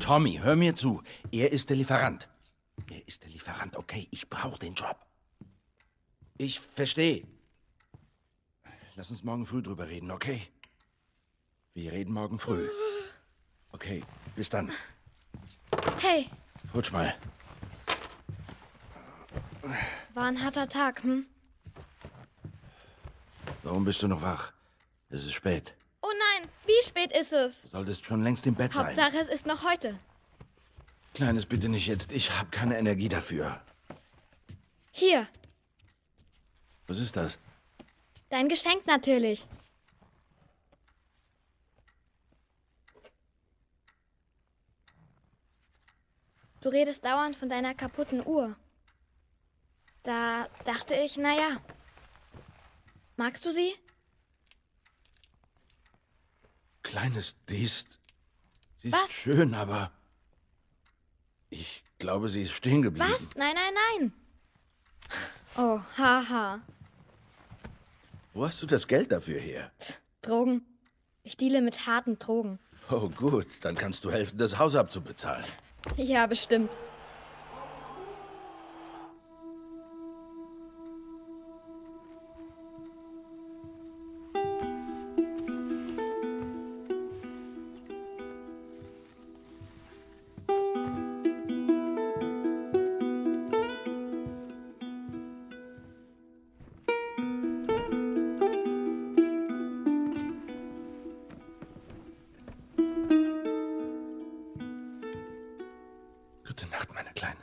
Tommy, hör mir zu. Er ist der Lieferant. Er ist der Lieferant, okay? Ich brauche den Job. Ich verstehe. Lass uns morgen früh drüber reden, okay? Wir reden morgen früh. Okay, bis dann. Hey. Rutsch mal. War ein harter Tag, hm? Warum bist du noch wach? Es ist spät. Oh nein, wie spät ist es? Du solltest schon längst im Bett sein. Hauptsache, es ist noch heute. Kleines, bitte nicht jetzt. Ich habe keine Energie dafür. Hier, Was ist das? dein Geschenk natürlich. Du redest dauernd von deiner kaputten Uhr. Da dachte ich, naja. Magst du sie? Kleines, sie ist Was? schön, aber ich glaube, sie ist stehen geblieben. Was? Nein, nein, nein. Oh, haha. Wo hast du das Geld dafür her? Drogen. Ich deale mit harten Drogen. Oh gut, dann kannst du helfen, das Haus abzubezahlen. Ja, bestimmt. Gute Nacht, meine Kleine.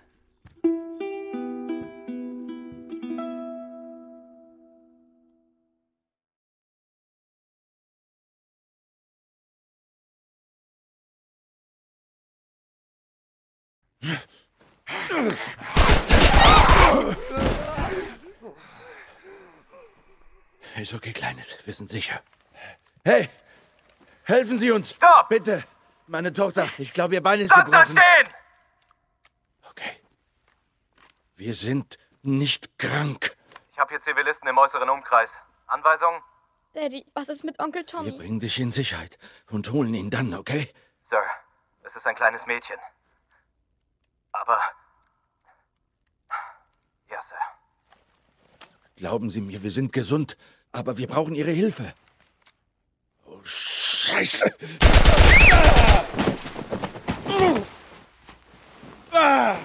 Ist okay, Kleines. Wir sind sicher. Hey! Helfen Sie uns! Stopp! Bitte! Meine Tochter, ich glaube, ihr Bein ist Bleibt da gebrochen. stehen! Okay. Wir sind nicht krank. Ich habe hier Zivilisten im äußeren Umkreis. Anweisung? Daddy, was ist mit Onkel Wir Tommy? bringen dich in Sicherheit und holen ihn dann, okay? Sir, es ist ein kleines Mädchen. Aber... Ja, Sir. Glauben Sie mir, wir sind gesund, aber wir brauchen Ihre Hilfe. Oh, Scheiße! Ah!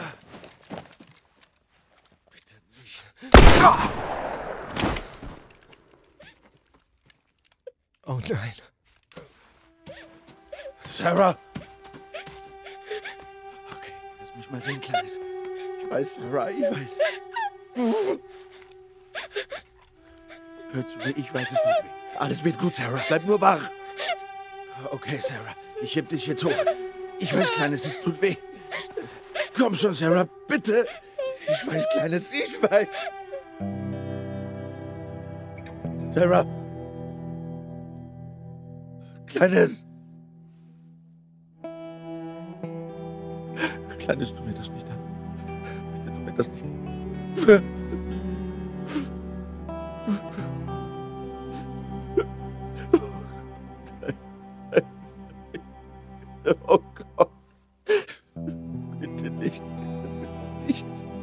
Bitte nicht. Oh nein. Sarah! Okay, lass mich mal sehen, Kleines. Ich weiß, Sarah, ich weiß. Hör zu mir, ich weiß, es tut weh. Alles wird gut, Sarah. Bleib nur wach. Okay, Sarah, ich heb dich jetzt hoch. Ich weiß, Kleines, es tut weh. Komm schon, Sarah, bitte. Ich weiß, Kleines, ich weiß. Sarah. Kleines. Kleines, tu mir das nicht an. Bitte tu mir das nicht an. Oh Gott. Bitte nicht. Nicht.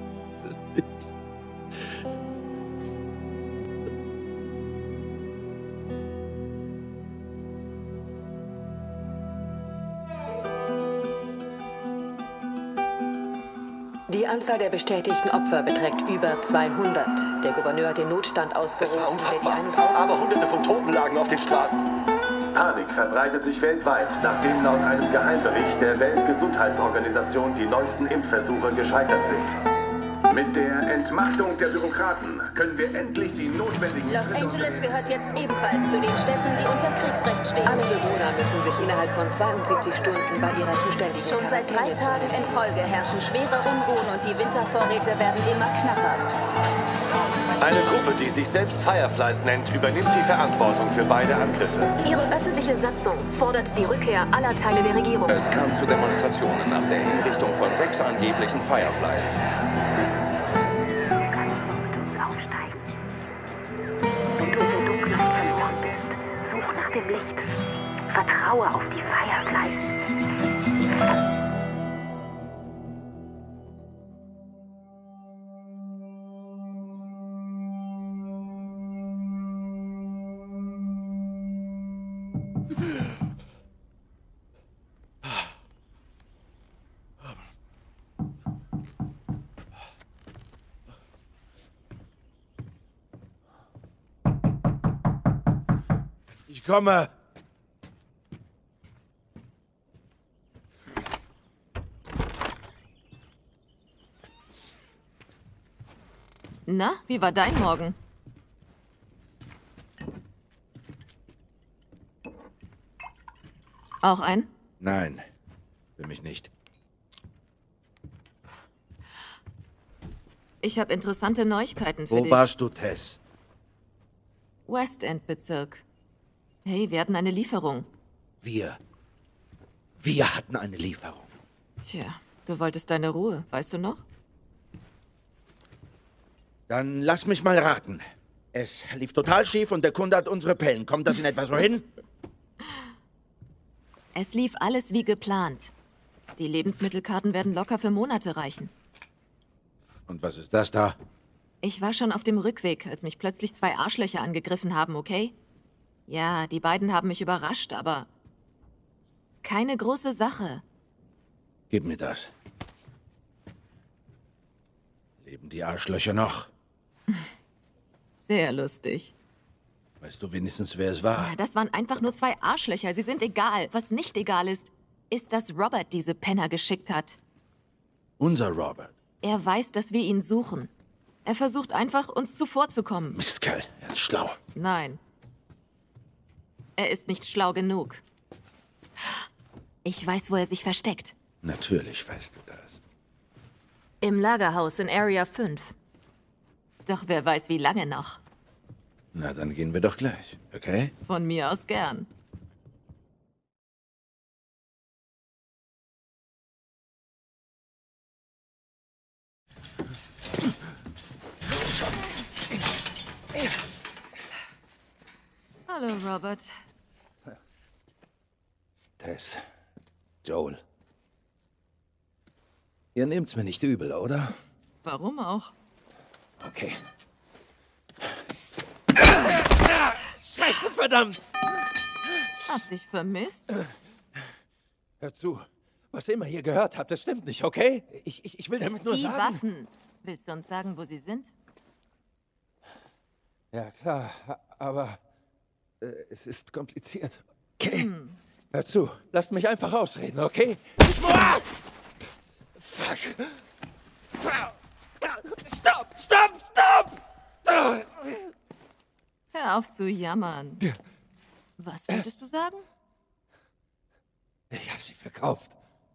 Die Anzahl der bestätigten Opfer beträgt über 200. Der Gouverneur hat den Notstand ausgerufen. Das war der die unfassbar. Ein- und Aus- Aber Hunderte von Toten lagen auf den Straßen. Panik verbreitet sich weltweit, nachdem laut einem Geheimbericht der Weltgesundheitsorganisation die neuesten Impfversuche gescheitert sind. Mit der Entmachtung der Bürokraten können wir endlich die notwendigen... Los Angeles gehört jetzt ebenfalls zu den Städten, die unter Kriegsrecht stehen. Alle Bewohner müssen sich innerhalb von 72 Stunden bei ihrer zuständigen Schon seit 3 Quarantäne Tagen in Folge herrschen schwere Unruhen und die Wintervorräte werden immer knapper. Eine Gruppe, die sich selbst Fireflies nennt, übernimmt die Verantwortung für beide Angriffe. Ihre öffentliche Satzung fordert die Rückkehr aller Teile der Regierung. Es kam zu Demonstrationen nach der Hinrichtung von 6 angeblichen Fireflies. Du kannst noch mit uns aufsteigen. Wenn du in der Dunkelheit verloren bist, such nach dem Licht. Vertraue auf die Fireflies. Ich komme. Na, wie war dein Morgen? Auch ein? Nein, für mich nicht. Ich habe interessante Neuigkeiten für dich. Wo warst du, Tess? West End Bezirk. Hey, wir hatten eine Lieferung. Wir hatten eine Lieferung. Tja, du wolltest deine Ruhe, weißt du noch? Dann lass mich mal raten. Es lief total schief und der Kunde hat unsere Pellen. Kommt das in etwa so hin? Es lief alles wie geplant. Die Lebensmittelkarten werden locker für Monate reichen. Und was ist das da? Ich war schon auf dem Rückweg, als mich plötzlich 2 Arschlöcher angegriffen haben, okay? Ja, die beiden haben mich überrascht, aber keine große Sache. Gib mir das. Leben die Arschlöcher noch? Sehr lustig. Weißt du wenigstens, wer es war? Na, das waren einfach nur 2 Arschlöcher. Sie sind egal. Was nicht egal ist, dass Robert diese Penner geschickt hat. Unser Robert. Er weiß, dass wir ihn suchen. Er versucht einfach, uns zuvorzukommen. Mistkerl, er ist schlau. Nein. Er ist nicht schlau genug. Ich weiß, wo er sich versteckt. Natürlich weißt du das. Im Lagerhaus in Area 5. Doch wer weiß, wie lange noch. Na, dann gehen wir doch gleich, okay? Von mir aus gern. Hallo, Robert. Tess. Joel. Ihr nehmt's mir nicht übel, oder? Warum auch? Okay. Scheiße, verdammt! Hab dich vermisst? Hört zu. Was ihr immer hier gehört habt, das stimmt nicht, okay? Ich will damit nur Die sagen... Waffen. Willst du uns sagen, wo sie sind? Ja, klar, aber es ist kompliziert. Okay? Hört zu, lasst mich einfach ausreden, okay? Fuck! Stopp! Stopp! Stopp! Hör auf zu jammern. Was wolltest du sagen? Ich habe sie verkauft.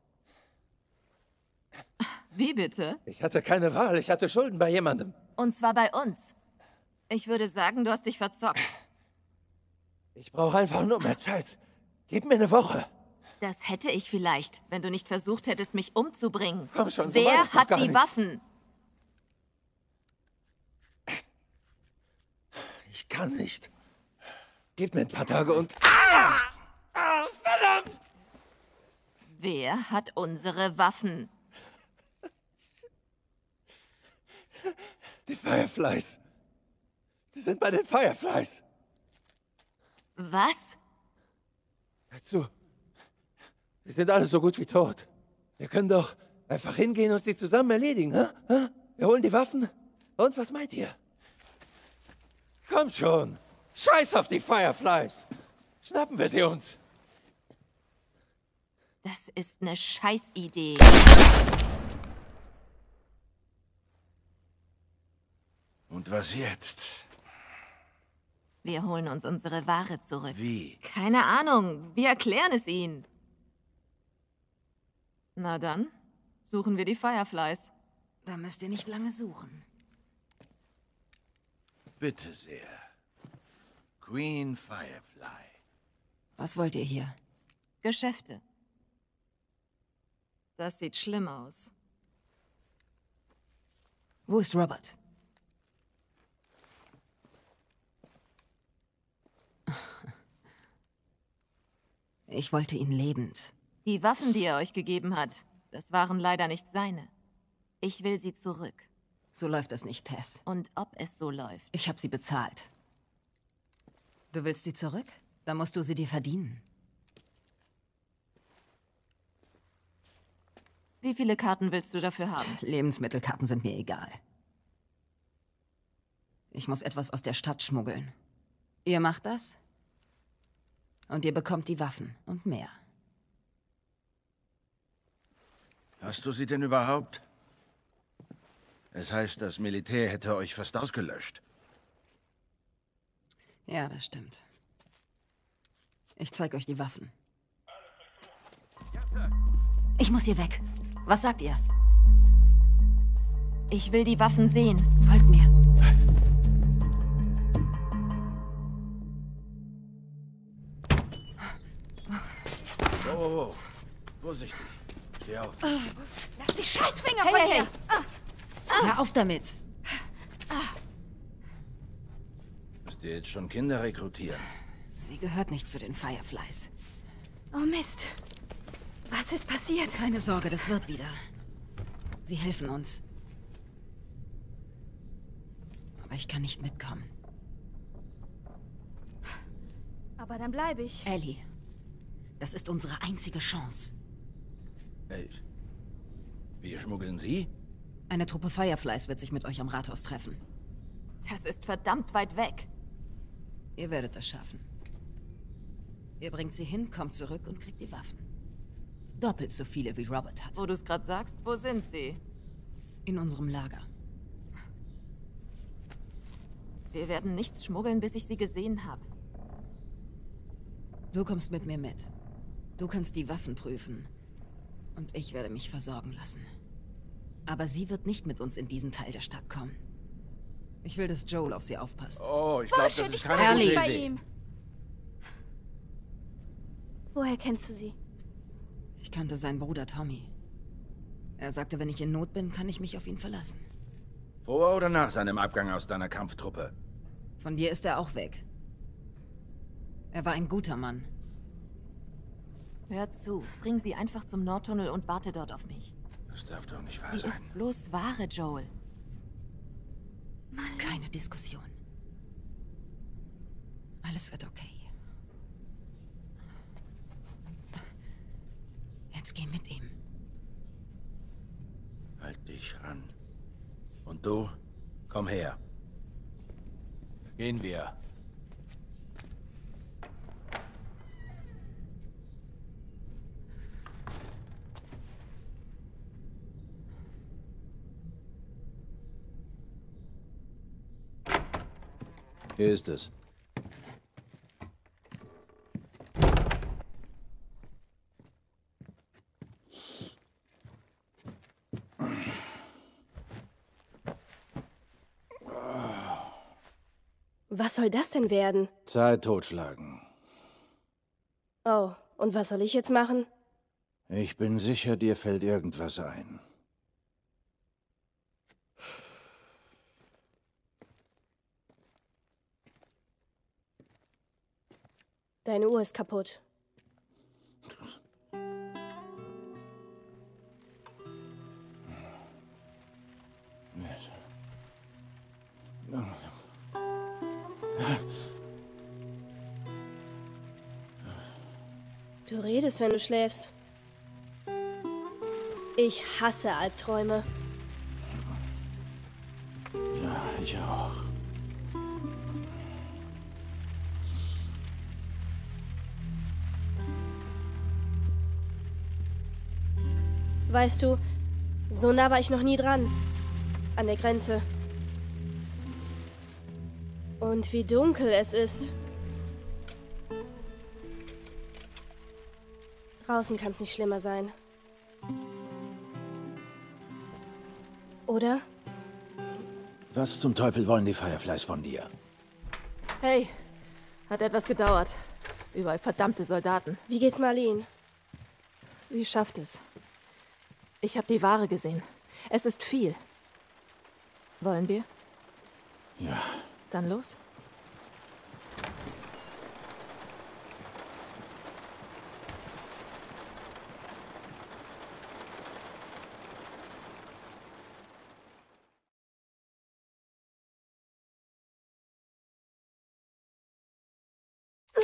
Wie bitte? Ich hatte keine Wahl, ich hatte Schulden bei jemandem. Und zwar bei uns. Ich würde sagen, du hast dich verzockt. Ich brauche einfach nur mehr Zeit. Gib mir eine Woche. Das hätte ich vielleicht, wenn du nicht versucht hättest, mich umzubringen. Komm schon, so war Wer das doch hat gar die nicht. Waffen? Ich kann nicht. Gib mir ein paar Tage und... verdammt! Wer hat unsere Waffen? Die Fireflies. Sie sind bei den Fireflies. Was? Hör zu. Sie sind alle so gut wie tot. Wir können doch einfach hingehen und sie zusammen erledigen, hä? Wir holen die Waffen. Und was meint ihr? Komm schon. Scheiß auf die Fireflies. Schnappen wir sie uns. Das ist eine Scheißidee. Und was jetzt? Wir holen uns unsere Ware zurück. Wie? Keine Ahnung. Wir erklären es ihnen. Na dann, suchen wir die Fireflies. Da müsst ihr nicht lange suchen. Bitte sehr. Queen Firefly. Was wollt ihr hier? Geschäfte. Das sieht schlimm aus. Wo ist Robert? Ich wollte ihn lebend. Die Waffen, die er euch gegeben hat, das waren leider nicht seine. Ich will sie zurück. So läuft das nicht, Tess. Und ob es so läuft. Ich habe sie bezahlt. Du willst sie zurück? Dann musst du sie dir verdienen. Wie viele Karten willst du dafür haben? Lebensmittelkarten sind mir egal. Ich muss etwas aus der Stadt schmuggeln. Ihr macht das? Und ihr bekommt die Waffen und mehr. Hast du sie denn überhaupt? Es heißt, das Militär hätte euch fast ausgelöscht. Ja, das stimmt. Ich zeig euch die Waffen. Ich muss hier weg. Was sagt ihr? Ich will die Waffen sehen. Folgt mir. Oh. Vorsichtig. Steh auf. Lass die Scheißfinger Hey, von hey, mir! Hör auf damit. Müsst ihr jetzt schon Kinder rekrutieren? Sie gehört nicht zu den Fireflies. Oh Mist. Was ist passiert? Keine Sorge, das wird wieder. Sie helfen uns. Aber ich kann nicht mitkommen. Aber dann bleibe ich. Ellie, das ist unsere einzige Chance. Ey, wir schmuggeln sie? Eine Truppe Fireflies wird sich mit euch am Rathaus treffen. Das ist verdammt weit weg. Ihr werdet das schaffen. Ihr bringt sie hin, kommt zurück und kriegt die Waffen. Doppelt so viele, wie Robert hat. Wo du es gerade sagst, wo sind sie? In unserem Lager. Wir werden nichts schmuggeln, bis ich sie gesehen habe. Du kommst mit mir mit. Du kannst die Waffen prüfen. Und ich werde mich versorgen lassen. Aber sie wird nicht mit uns in diesen Teil der Stadt kommen. Ich will, dass Joel auf sie aufpasst. Oh, ich glaube, das ist keine Ehrlich? gute Bei Idee. ihm. Woher kennst du sie? Ich kannte seinen Bruder Tommy. Er sagte, wenn ich in Not bin, kann ich mich auf ihn verlassen. Vor oder nach seinem Abgang aus deiner Kampftruppe? Von dir ist er auch weg. Er war ein guter Mann. Hör zu, bring sie einfach zum Nordtunnel und warte dort auf mich. Das darf doch nicht wahr Sie sein. ist bloß Ware, Joel. Keine Diskussion. Alles wird okay. Jetzt geh mit ihm. Halt dich ran. Und du, komm her. Gehen wir. Hier ist es. Was soll das denn werden? Zeit totschlagen. Oh, und was soll ich jetzt machen? Ich bin sicher, dir fällt irgendwas ein. Deine Uhr ist kaputt. Du redest, wenn du schläfst. Ich hasse Albträume. Ja, ich auch. Weißt du, so nah war ich noch nie dran. An der Grenze. Und wie dunkel es ist. Draußen kann es nicht schlimmer sein. Oder? Was zum Teufel wollen die Fireflies von dir? Hey, hat etwas gedauert. Überall verdammte Soldaten. Wie geht's Marlene? Sie schafft es. Ich habe die Ware gesehen. Es ist viel. Wollen wir? Ja. Dann los.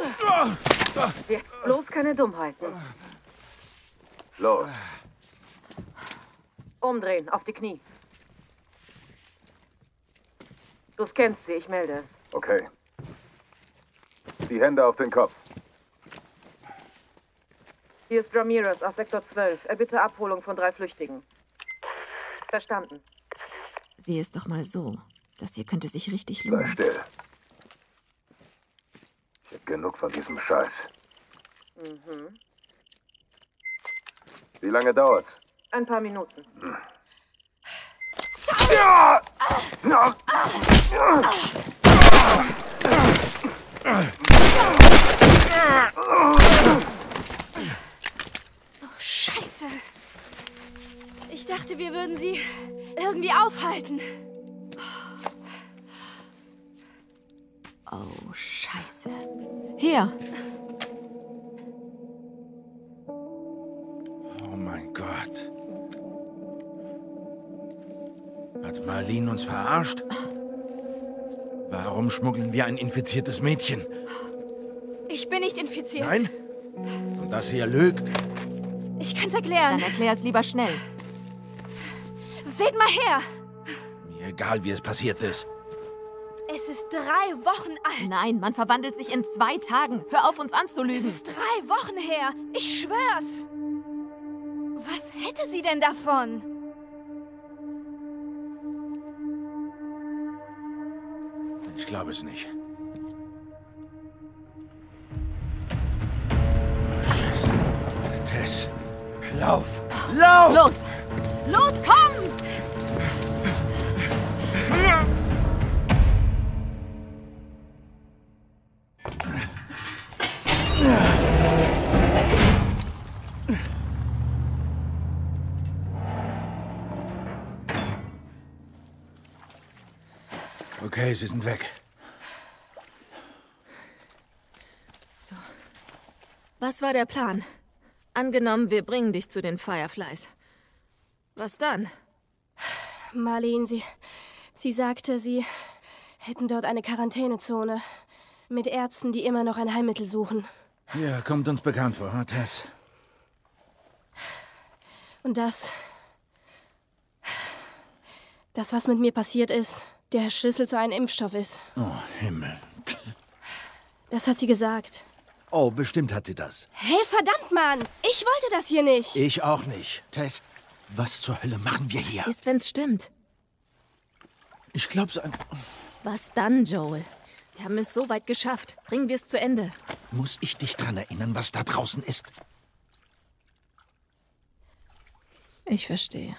Jetzt bloß keine Dummheiten. Los. Umdrehen, auf die Knie. Du scannst sie, ich melde es. Okay. Die Hände auf den Kopf. Hier ist Ramirez aus Sektor 12. Er bitte Abholung von 3 Flüchtigen. Verstanden. Sieh es doch mal so. Das hier könnte sich richtig Sei lohnen. still. Ich hab genug von diesem Scheiß. Mhm. Wie lange dauert's? Ein paar Minuten. Ja! Oh, Scheiße. Ich dachte, wir würden sie irgendwie aufhalten. Oh, Scheiße. Hier. Oh mein Gott. Hat Marlene uns verarscht? Warum schmuggeln wir ein infiziertes Mädchen? Ich bin nicht infiziert. Nein? Und das hier lügt? Ich kann's erklären. Dann erklär es lieber schnell. Seht mal her. Mir egal, wie es passiert ist. Es ist 3 Wochen alt. Nein, man verwandelt sich in 2 Tagen. Hör auf, uns anzulügen. Es ist 3 Wochen her. Ich schwör's. Was hätte sie denn davon? Ich glaube es nicht. Oh, Scheiße. Tess, lauf! Lauf! Los! Los, komm! Okay, sie sind weg. So. Was war der Plan? Angenommen, wir bringen dich zu den Fireflies. Was dann? Marlene, sie sagte, sie hätten dort eine Quarantänezone. Mit Ärzten, die immer noch ein Heilmittel suchen. Ja, kommt uns bekannt vor, huh, Tess? Und das, was mit mir passiert ist, der Schlüssel zu einem Impfstoff ist. Oh, Himmel. Das hat sie gesagt. Oh, bestimmt hat sie das. Hey, verdammt, Mann! Ich wollte das hier nicht. Ich auch nicht. Tess, was zur Hölle machen wir hier? Ist, wenn's stimmt. Ich glaub's einfach. Was dann, Joel? Wir haben es so weit geschafft. Bringen wir es zu Ende. Muss ich dich dran erinnern, was da draußen ist? Ich verstehe.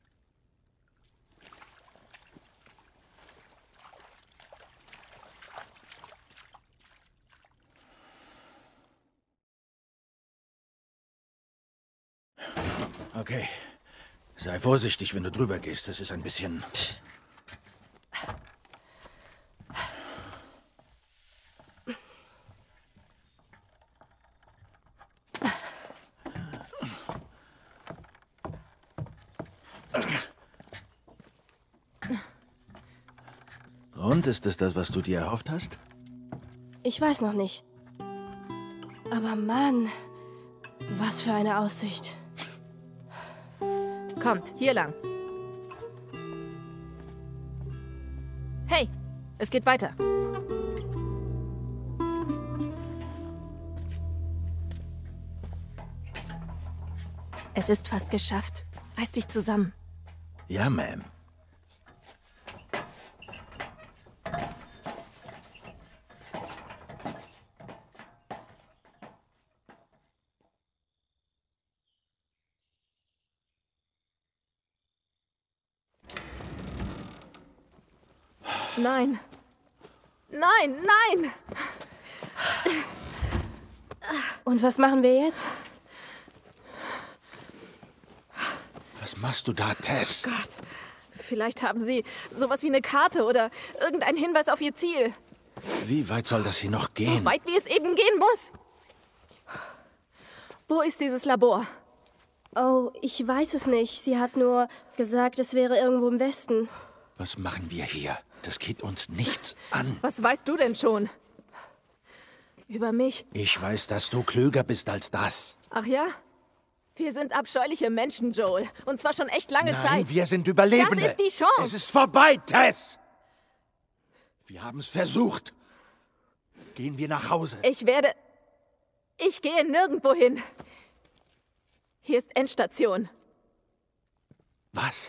Okay. Sei vorsichtig, wenn du drüber gehst. Das ist ein bisschen... Und, ist es das, was du dir erhofft hast? Ich weiß noch nicht. Aber Mann, was für eine Aussicht. Kommt, hier lang. Hey, es geht weiter. Es ist fast geschafft. Reiß dich zusammen. Ja, Ma'am. Nein. Nein, nein! Und was machen wir jetzt? Was machst du da, Tess? Oh Gott. Vielleicht haben sie sowas wie eine Karte oder irgendeinen Hinweis auf ihr Ziel. Wie weit soll das hier noch gehen? So weit, wie es eben gehen muss. Wo ist dieses Labor? Oh, ich weiß es nicht. Sie hat nur gesagt, es wäre irgendwo im Westen. Was machen wir hier? Das geht uns nichts an. Was weißt du denn schon? Über mich? Ich weiß, dass du klüger bist als das. Ach ja? Wir sind abscheuliche Menschen, Joel. Und zwar schon echt lange Zeit. Nein, wir sind Überlebende. Das ist die Chance. Es ist vorbei, Tess. Wir haben es versucht. Gehen wir nach Hause. Ich gehe nirgendwo hin. Hier ist Endstation. Was?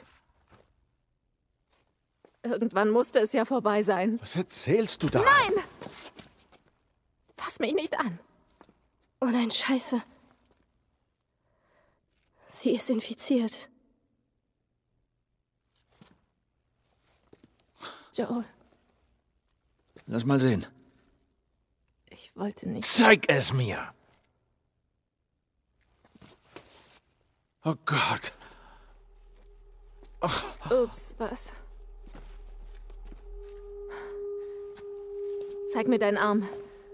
Irgendwann musste es ja vorbei sein. Was erzählst du da? Nein! Fass mich nicht an. Oh nein, Scheiße. Sie ist infiziert. Joel. Lass mal sehen. Ich wollte nicht. Zeig es mir! Oh Gott. Ach. Ups, was? Zeig mir deinen Arm.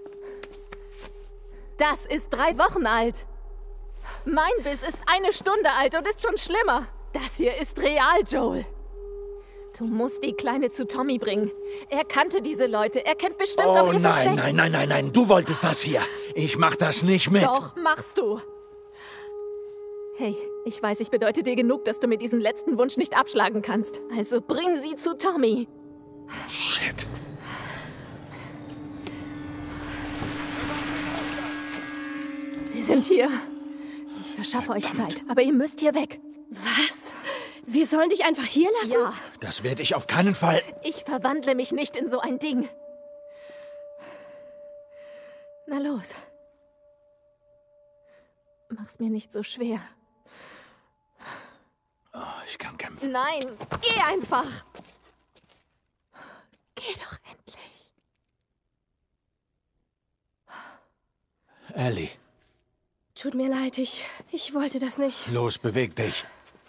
Das ist 3 Wochen alt. Mein Biss ist 1 Stunde alt und ist schon schlimmer. Das hier ist real, Joel. Du musst die Kleine zu Tommy bringen. Er kannte diese Leute. Er kennt bestimmt auch ihr Versteck. Nein. Du wolltest das hier. Ich mach das nicht mit. Doch, machst du. Hey, ich weiß, ich bedeute dir genug, dass du mir diesen letzten Wunsch nicht abschlagen kannst. Also bring sie zu Tommy. Shit. Sie sind hier. Ich verschaffe euch Zeit, aber ihr müsst hier weg. Was? Wir sollen dich einfach hier lassen? Ja. Das werde ich auf keinen Fall. Ich verwandle mich nicht in so ein Ding. Na los. Mach's mir nicht so schwer. Oh, ich kann kämpfen. Nein, geh einfach. Geh doch endlich. Ellie. Tut mir leid, ich wollte das nicht. Los, beweg dich.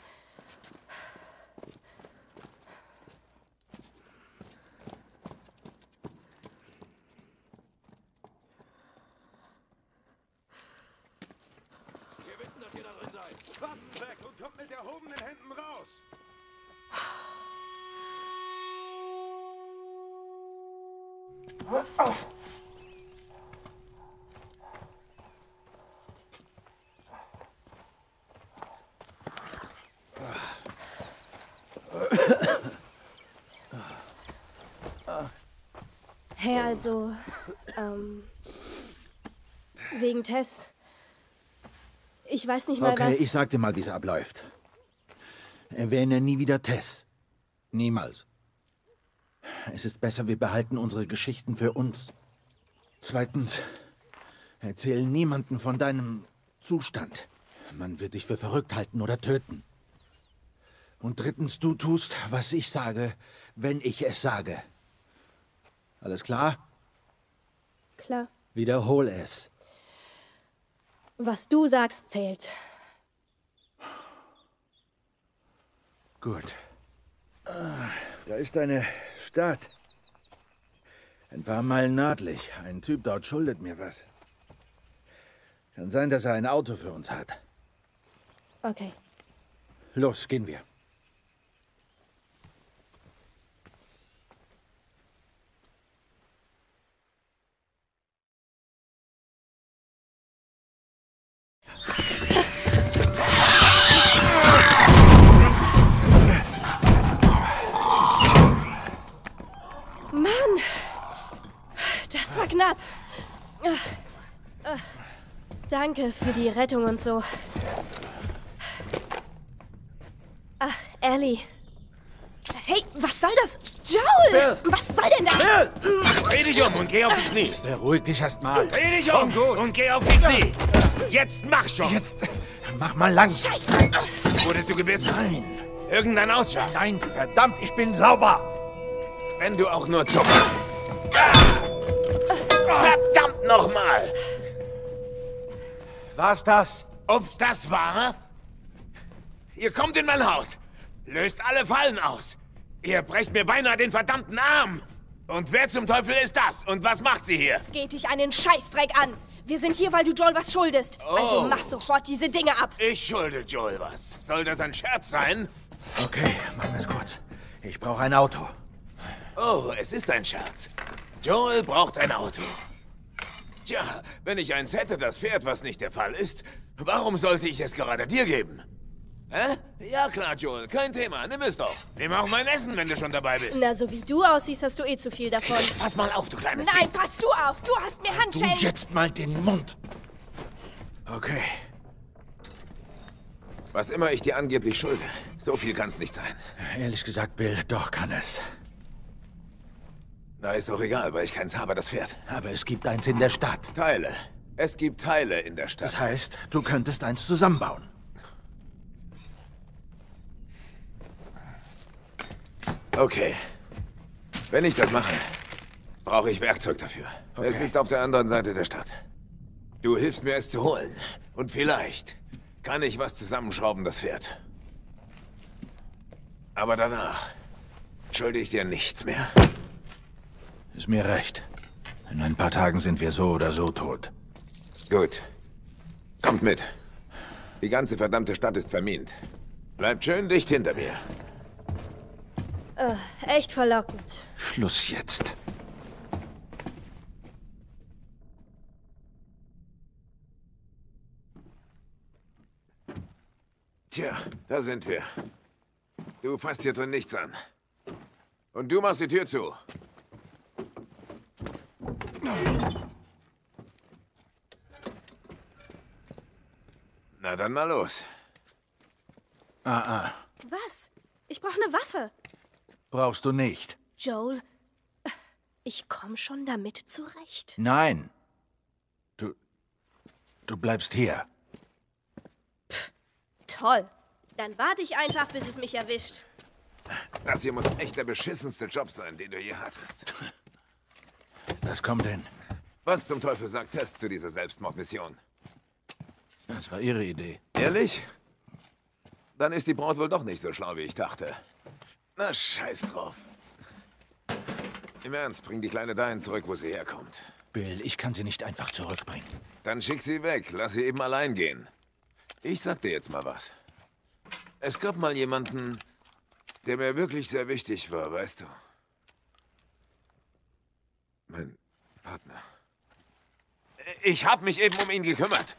Wir wissen, dass ihr da drin seid. Waffen weg und kommt mit erhobenen Händen raus. Hey, also, wegen Tess. Ich weiß nicht mal, was... Okay, ich sag dir mal, wie es abläuft. Erwähne nie wieder Tess. Niemals. Es ist besser, wir behalten unsere Geschichten für uns. Zweitens, erzähl niemanden von deinem Zustand. Man wird dich für verrückt halten oder töten. Und drittens, du tust, was ich sage, wenn ich es sage. Alles klar? Klar. Wiederhol es. Was du sagst, zählt. Gut. Da ist eine Stadt. Ein paar Meilen nördlich. Ein Typ dort schuldet mir was. Kann sein, dass er ein Auto für uns hat. Okay. Los, gehen wir. Mann! Das war knapp. Danke für die Rettung und so. Ach, Ellie. Hey, was soll das? Joel! Bill! Was soll denn das? Bill! Dreh dich um und geh auf die Knie. Beruhig dich erst mal. Dreh dich um und geh auf die Knie. Jetzt mach schon. Jetzt mach mal lang. Scheiße! Wurdest du gebissen? Nein. Irgendein Ausschlag? Nein, verdammt, ich bin sauber. Wenn du auch nur zuckst. Verdammt nochmal! War's das? Ob's das war? Ihr kommt in mein Haus, löst alle Fallen aus. Ihr brecht mir beinahe den verdammten Arm. Und wer zum Teufel ist das? Und was macht sie hier? Es geht dich einen Scheißdreck an. Wir sind hier, weil du Joel was schuldest. Oh. Also mach sofort diese Dinge ab. Ich schulde Joel was. Soll das ein Scherz sein? Okay, machen wir es kurz. Ich brauche ein Auto. Oh, es ist ein Scherz. Joel braucht ein Auto. Tja, wenn ich eins hätte, das Pferd, was nicht der Fall ist, warum sollte ich es gerade dir geben? Hä? Ja klar, Joel, kein Thema, nimm es doch. Nimm auch mein Essen, wenn du schon dabei bist. Na, so wie du aussiehst, hast du eh zu viel davon. Pass mal auf, du kleines Nein, Biest. pass du auf! Du hast mir Handschellen... Du jetzt mal den Mund! Okay. Was immer ich dir angeblich schulde, so viel kann's nicht sein. Ehrlich gesagt, Bill, doch kann es. Na, ist doch egal, weil ich keins habe, das Pferd. Aber es gibt eins in der Stadt. Teile. Es gibt Teile in der Stadt. Das heißt, du könntest eins zusammenbauen. Okay. Wenn ich das mache, brauche ich Werkzeug dafür. Okay. Es ist auf der anderen Seite der Stadt. Du hilfst mir, es zu holen. Und vielleicht kann ich was zusammenschrauben, das Pferd. Aber danach schulde ich dir nichts mehr. Ist mir recht. In ein paar Tagen sind wir so oder so tot. Gut. Kommt mit. Die ganze verdammte Stadt ist vermint. Bleibt schön dicht hinter mir. Echt verlockend. Schluss jetzt. Tja, da sind wir. Du fasst hier drin nichts an. Und du machst die Tür zu. Na dann mal los. Was? Ich brauche eine Waffe. Brauchst du nicht. Joel, ich komme schon damit zurecht. Nein. Du bleibst hier. Toll. Dann warte ich einfach, bis es mich erwischt. Das hier muss echt der beschissenste Job sein, den du je hattest. Das kommt hin. Was zum Teufel sagt Tess zu dieser Selbstmordmission? Das war ihre Idee. Ehrlich? Dann ist die Braut wohl doch nicht so schlau, wie ich dachte. Na, scheiß drauf. Im Ernst, bring die Kleine dahin zurück, wo sie herkommt. Bill, ich kann sie nicht einfach zurückbringen. Dann schick sie weg. Lass sie eben allein gehen. Ich sag dir jetzt mal was. Es gab mal jemanden, der mir wirklich sehr wichtig war, weißt du? Mein Partner. Ich hab mich eben um ihn gekümmert.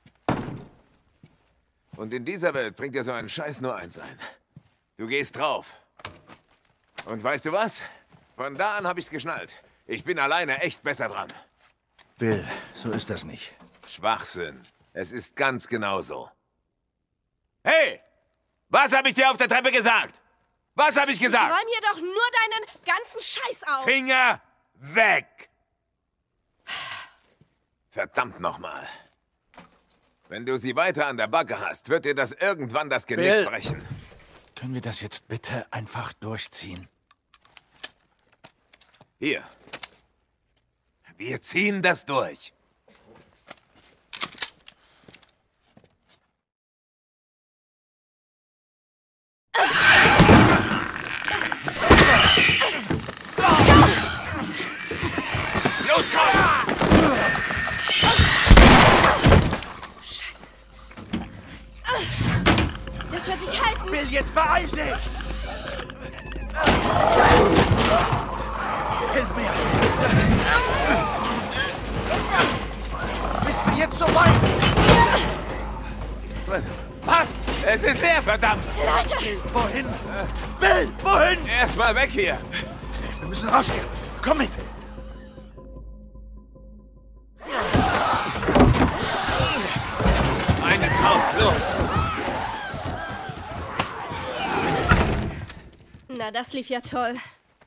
Und in dieser Welt bringt dir so ein Scheiß nur eins ein. Du gehst drauf. Und weißt du was? Von da an hab ich's geschnallt. Ich bin alleine echt besser dran. Bill, so ist das nicht. Schwachsinn. Es ist ganz genau so. Hey! Was habe ich dir auf der Treppe gesagt? Was habe ich gesagt? Ich räum hier doch nur deinen ganzen Scheiß auf. Finger weg! Verdammt nochmal. Wenn du sie weiter an der Backe hast, wird dir das irgendwann das Genick Bill, brechen. können wir das jetzt bitte einfach durchziehen? Hier. Wir ziehen das durch. Los, komm! Scheiße. Das wird nicht halten. Bill, jetzt beeil dich! Hilf mir! Bist du jetzt so weit? Was? Es ist leer, verdammt! Leute! Wohin? Bill, wohin? Erstmal weg hier! Wir müssen raus hier. Komm mit! Rein ins Haus, los! Na, das lief ja toll.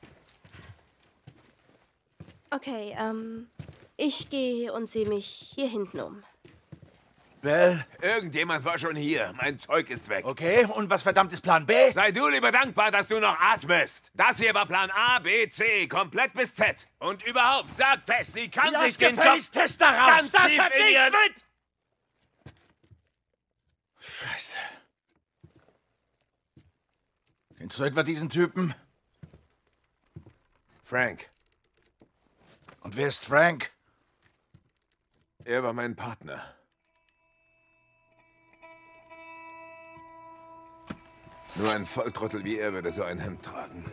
Okay, ich gehe und sehe mich hier hinten um. Bill? Irgendjemand war schon hier. Mein Zeug ist weg. Okay, und was verdammt ist Plan B? Sei du lieber dankbar, dass du noch atmest. Das hier war Plan A, B, C, komplett bis Z. Und überhaupt, sagt Tess, sie kann sich den Job Tess da raus. ganz Das tief hat in nicht ihren... mit! Scheiße. Kennst du etwa diesen Typen? Frank. Und wer ist Frank? Er war mein Partner. Nur ein Volltrottel wie er würde so ein Hemd tragen.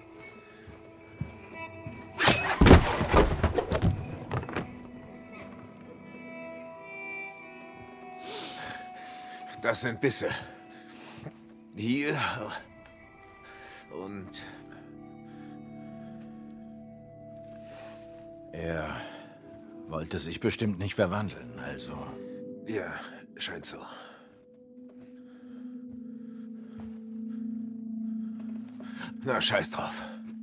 Das sind Bisse. Hier. Und... Er wollte sich bestimmt nicht verwandeln, also... Ja, scheint so. Na, scheiß drauf.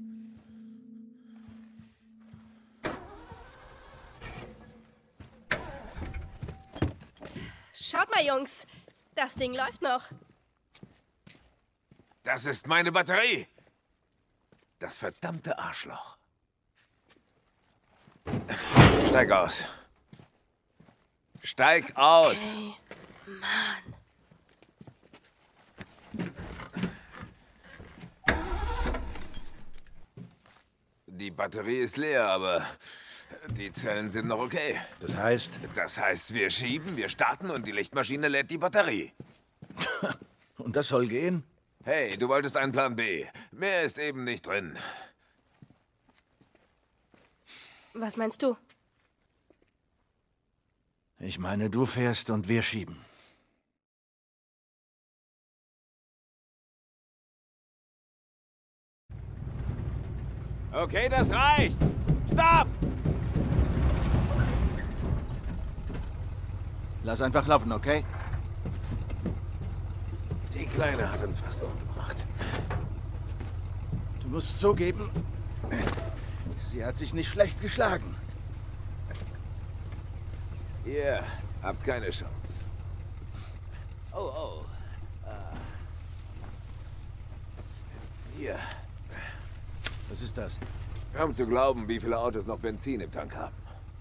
Schaut mal, Jungs. Das Ding läuft noch. Das ist meine Batterie. Das verdammte Arschloch. Steig aus. Steig aus. Okay. Mann. Die Batterie ist leer, aber die Zellen sind noch okay. Das heißt? Das heißt, wir schieben, wir starten und die Lichtmaschine lädt die Batterie. Und das soll gehen? Hey, du wolltest einen Plan B. Mehr ist eben nicht drin. Was meinst du? Ich meine, du fährst und wir schieben. Okay, das reicht. Stopp! Lass einfach laufen, okay? Die Kleine hat uns fast umgebracht. Du musst zugeben, sie hat sich nicht schlecht geschlagen. Ihr habt keine Chance. Oh. Hier. Was ist das? Kaum zu glauben, wie viele Autos noch Benzin im Tank haben.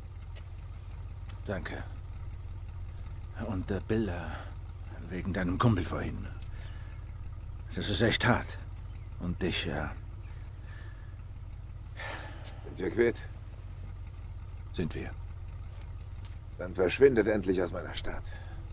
Danke. Und Bilder wegen deinem Kumpel vorhin. Das ist echt hart. Und dich, ja. Sind wir quitt? Sind wir. Dann verschwindet endlich aus meiner Stadt.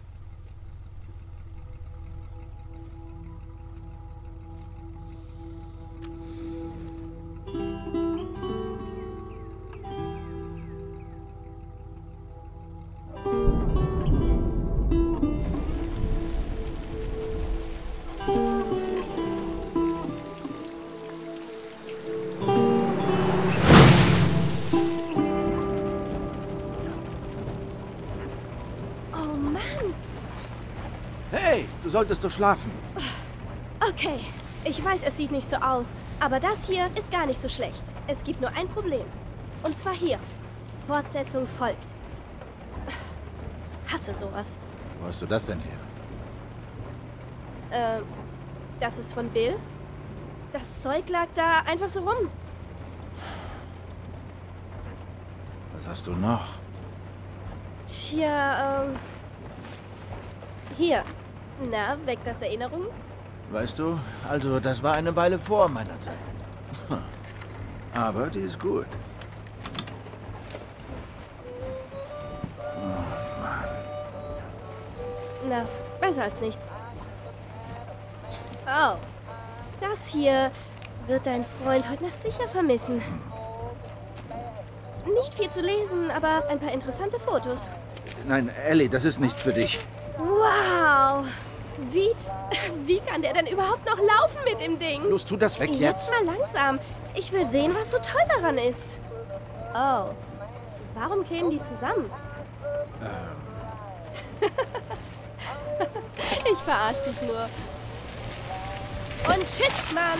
Du solltest doch schlafen. Okay, ich weiß, es sieht nicht so aus, aber das hier ist gar nicht so schlecht. Es gibt nur ein Problem. Und zwar hier. Fortsetzung folgt. Hasse sowas. Wo hast du das denn her? Das ist von Bill. Das Zeug lag da einfach so rum. Was hast du noch? Tja, hier. Na, weckt das Erinnerungen? Weißt du, also das war eine Weile vor meiner Zeit. Aber die ist gut. Oh, Mann. Na, besser als nichts. Oh, das hier wird dein Freund heute Nacht sicher vermissen. Nicht viel zu lesen, aber ein paar interessante Fotos. Nein, Ellie, das ist nichts für dich. Wow! Wie kann der denn überhaupt noch laufen mit dem Ding? Los, tu das weg jetzt. Jetzt mal langsam. Ich will sehen, was so toll daran ist. Oh. Warum kleben die zusammen? Ich verarsch dich nur. Und tschüss, Mann!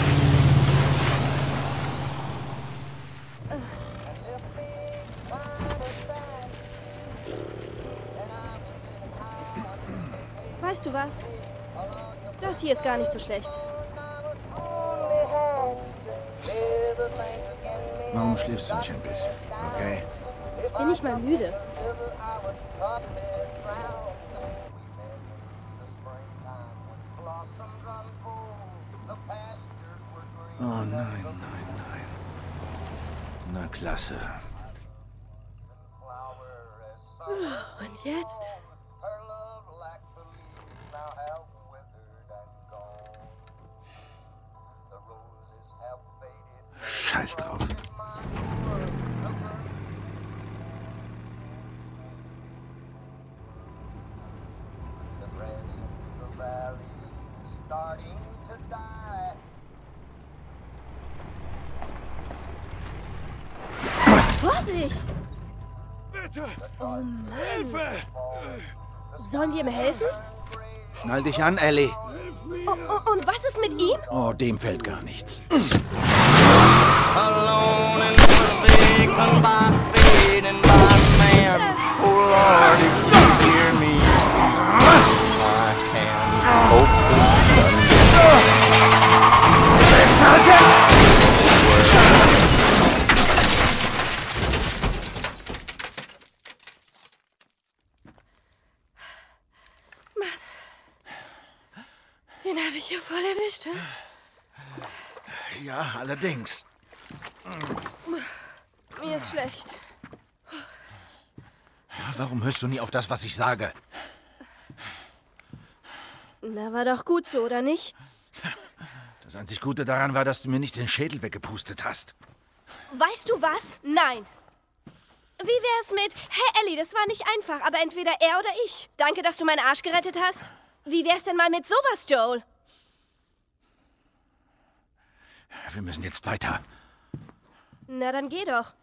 Weißt du was? Das hier ist gar nicht so schlecht. Warum schläfst du nicht ein bisschen? Okay? Bin nicht mal müde. Oh nein. Na klasse. Und jetzt? Scheiß drauf. Vorsicht! Bitte! Oh Mann. Hilfe! Sollen wir ihm helfen? Schnall dich an, Ellie. Und was ist mit ihm? Oh, dem fällt gar nichts. Alone in the big my feet and my man. Oh Lord, if you hear me, my hand. Open Mann. Den habe ich ja voll erwischt, hm? Ja, allerdings. Mir ist schlecht. Warum hörst du nie auf das, was ich sage? Na, war doch gut so, oder nicht? Das einzig Gute daran war, dass du mir nicht den Schädel weggepustet hast. Weißt du was? Nein. Wie wär's mit, hey Ellie, das war nicht einfach, aber entweder er oder ich. Danke, dass du meinen Arsch gerettet hast. Wie wär's denn mal mit sowas, Joel? Wir müssen jetzt weiter. Na, dann geh doch.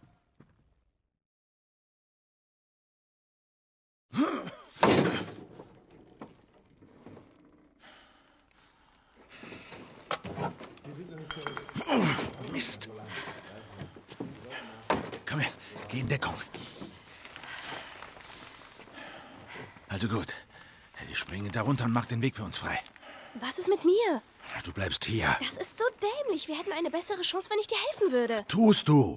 Mist. Komm her, geh in Deckung. Also gut. Ich springe da runter und mach den Weg für uns frei. Was ist mit mir? Du bleibst hier. Das ist so dämlich. Wir hätten eine bessere Chance, wenn ich dir helfen würde. Tust du.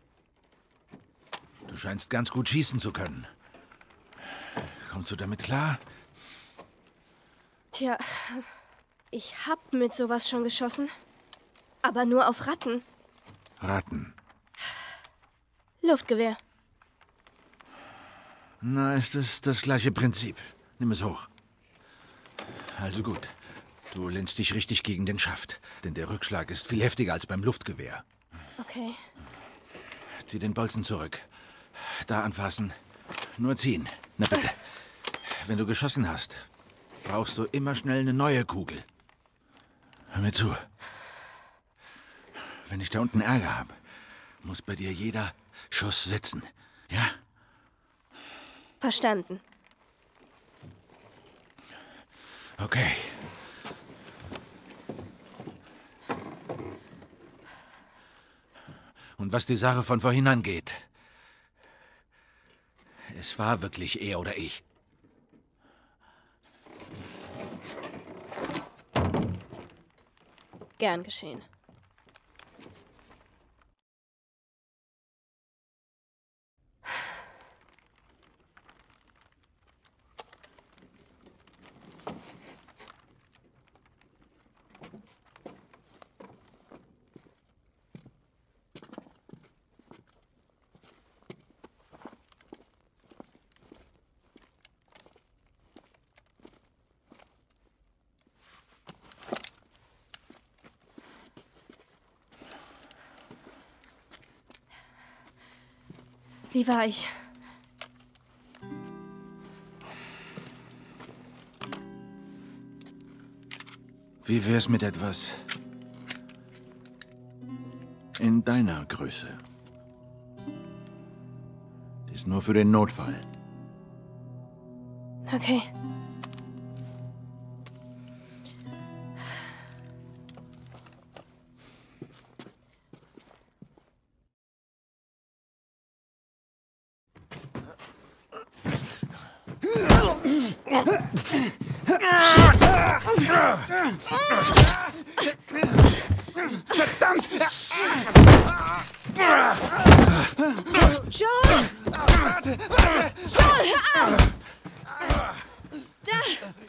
Du scheinst ganz gut schießen zu können. Kommst du damit klar? Tja, ich hab mit sowas schon geschossen. Aber nur auf Ratten. Ratten. Luftgewehr. Na, ist es das gleiche Prinzip. Nimm es hoch. Also gut. Du lehnst dich richtig gegen den Schaft, denn der Rückschlag ist viel heftiger als beim Luftgewehr. Okay. Zieh den Bolzen zurück. Da anfassen. Nur ziehen. Na bitte. Wenn du geschossen hast, brauchst du immer schnell eine neue Kugel. Hör mir zu. Wenn ich da unten Ärger habe, muss bei dir jeder Schuss sitzen. Ja? Verstanden. Okay. Und was die Sache von vorhin angeht, es war wirklich er oder ich. Gern geschehen. Wie war ich? Wie wär's mit etwas in deiner Größe? Die ist nur für den Notfall. Okay. Verdammt! Joel! Warte! Joel, hör auf! Da!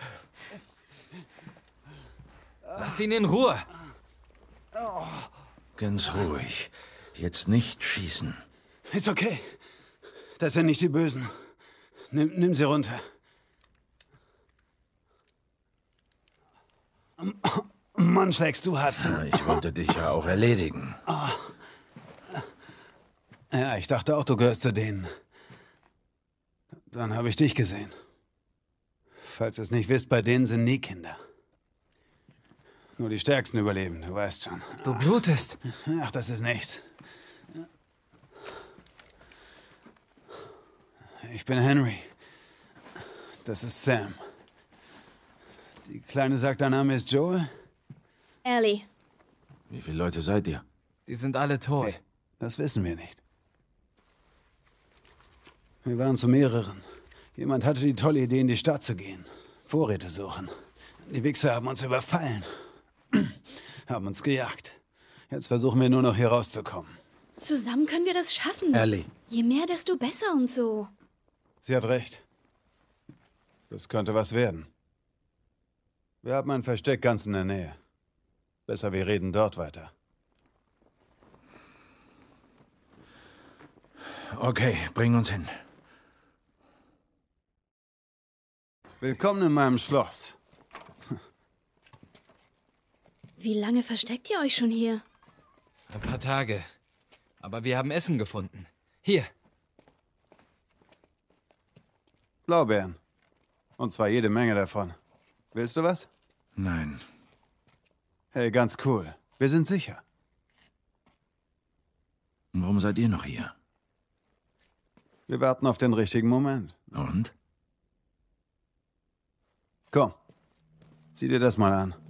Lass ihn in Ruhe. Ganz ruhig. Jetzt nicht schießen. Ist okay. Das sind nicht die Bösen. Nimm sie runter. Mann, schlägst du hart zu. Ich wollte dich ja auch erledigen. Ja, ich dachte auch, du gehörst zu denen. Dann habe ich dich gesehen. Falls ihr es nicht wisst, bei denen sind nie Kinder. Nur die Stärksten überleben, du weißt schon. Du blutest. Ach, das ist nichts. Ich bin Henry. Das ist Sam. Die Kleine sagt, dein Name ist Joel? Ellie. Wie viele Leute seid ihr? Die sind alle tot. Hey, das wissen wir nicht. Wir waren zu mehreren. Jemand hatte die tolle Idee, in die Stadt zu gehen. Vorräte suchen. Die Wichser haben uns überfallen. Haben uns gejagt. Jetzt versuchen wir nur noch hier rauszukommen. Zusammen können wir das schaffen. Ellie. Je mehr, desto besser und so. Sie hat recht. Das könnte was werden. Wir haben ein Versteck ganz in der Nähe. Besser, wir reden dort weiter. Okay, bring uns hin. Willkommen in meinem Schloss. Wie lange versteckt ihr euch schon hier? Ein paar Tage. Aber wir haben Essen gefunden. Hier. Blaubeeren. Und zwar jede Menge davon. Willst du was? Nein. Hey, ganz cool. Wir sind sicher. Und warum seid ihr noch hier? Wir warten auf den richtigen Moment. Und? Komm. Sieh dir das mal an.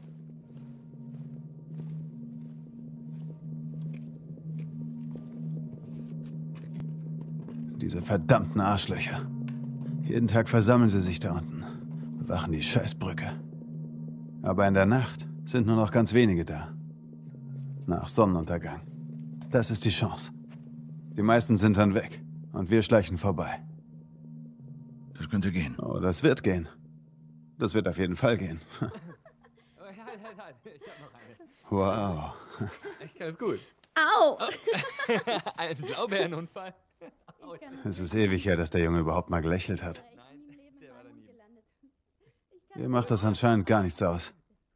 Diese verdammten Arschlöcher. Jeden Tag versammeln sie sich da unten. Bewachen die Scheißbrücke. Aber in der Nacht sind nur noch ganz wenige da. Nach Sonnenuntergang. Das ist die Chance. Die meisten sind dann weg. Und wir schleichen vorbei. Das könnte gehen. Oh, das wird gehen. Das wird auf jeden Fall gehen. Wow. Echt ganz gut. Au! Ein Blaubeerenunfall. Es ist ewig her, dass der Junge überhaupt mal gelächelt hat. Ihr macht das anscheinend gar nichts aus.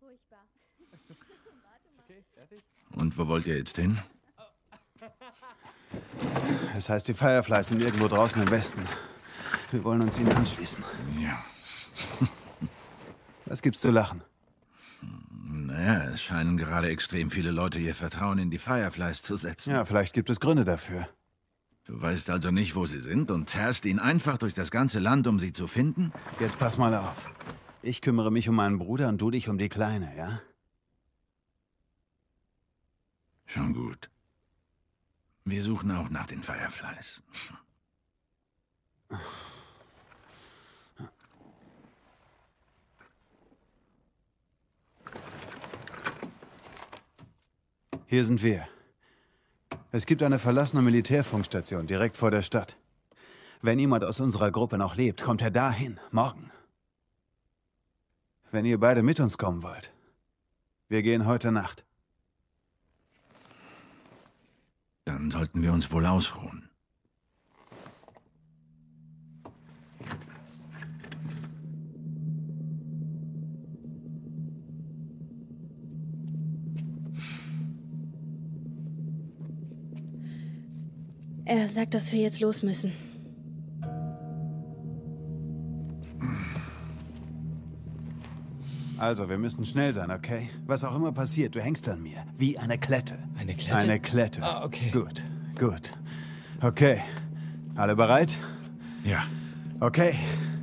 Und wo wollt ihr jetzt hin? Es heißt, die Fireflies sind irgendwo draußen im Westen. Wir wollen uns ihnen anschließen. Ja. Was gibt's zu lachen? Naja, es scheinen gerade extrem viele Leute ihr Vertrauen in die Fireflies zu setzen. Ja, vielleicht gibt es Gründe dafür. Du weißt also nicht, wo sie sind und zerrst ihn einfach durch das ganze Land, um sie zu finden? Jetzt pass mal auf. Ich kümmere mich um meinen Bruder und du dich um die Kleine, ja? Schon gut. Wir suchen auch nach den Fireflies. Hier sind wir. Es gibt eine verlassene Militärfunkstation direkt vor der Stadt. Wenn jemand aus unserer Gruppe noch lebt, kommt er dahin, morgen. Wenn ihr beide mit uns kommen wollt. Wir gehen heute Nacht. Dann sollten wir uns wohl ausruhen. Er sagt, dass wir jetzt los müssen. Also, wir müssen schnell sein, okay? Was auch immer passiert, du hängst an mir. Wie eine Klette. Eine Klette? Eine Klette. Ah, okay. Gut, gut. Okay. Alle bereit? Ja. Okay.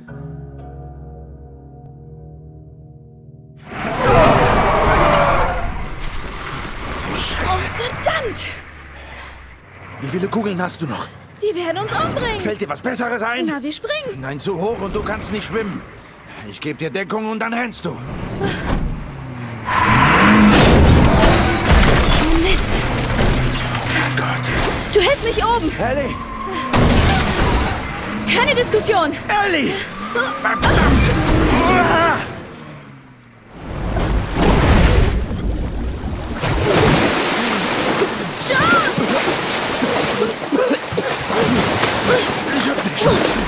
Scheiße. Verdammt! Wie viele Kugeln hast du noch? Die werden uns umbringen. Fällt dir was Besseres ein? Na, wir springen. Nein, zu hoch und du kannst nicht schwimmen. Ich gebe dir Deckung und dann rennst du. Oh, Mist. Gott. Du hältst mich oben. Ellie! Keine Diskussion. Ellie! Verdammt! Ich hab dich.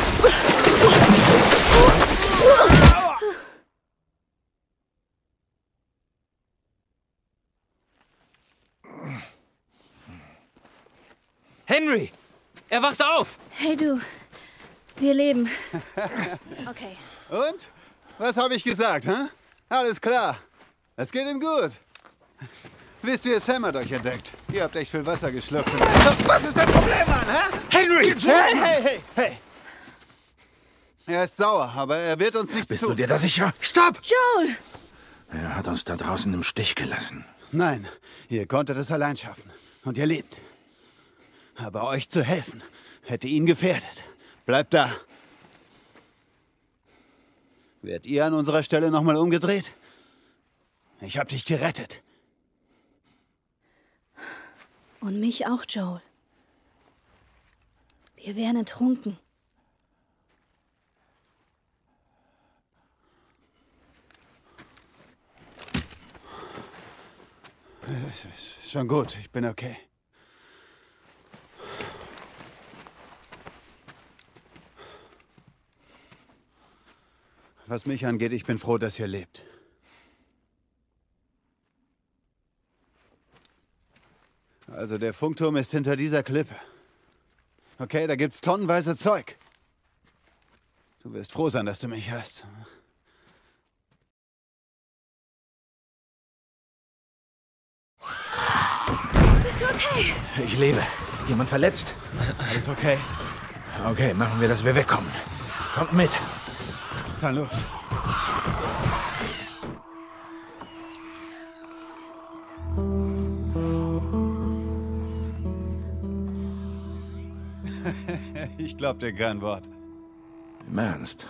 Henry! Er wacht auf! Hey du, wir leben. Okay. Und? Was habe ich gesagt, hä? Alles klar. Es geht ihm gut. Wisst ihr, Sam hat euch entdeckt. Ihr habt echt viel Wasser geschluckt. Was ist dein Problem, Mann, hä? Henry! Hey, hey, hey, hey! Er ist sauer, aber er wird uns nichts Bist tun. du dir da sicher? Stopp! Joel! Er hat uns da draußen im Stich gelassen. Nein, ihr konntet es allein schaffen. Und ihr lebt. Aber euch zu helfen, hätte ihn gefährdet. Bleibt da. Wärt ihr an unserer Stelle nochmal umgedreht? Ich hab dich gerettet. Und mich auch, Joel. Wir wären ertrunken. Schon gut, ich bin okay. Was mich angeht, ich bin froh, dass ihr lebt. Also der Funkturm ist hinter dieser Klippe. Okay, da gibt's tonnenweise Zeug. Du wirst froh sein, dass du mich hast. Bist du okay? Ich lebe. Jemand verletzt? Alles okay? Okay, machen wir, dass wir wegkommen. Kommt mit. Dann los. Ich glaub dir kein Wort. Im Ernst?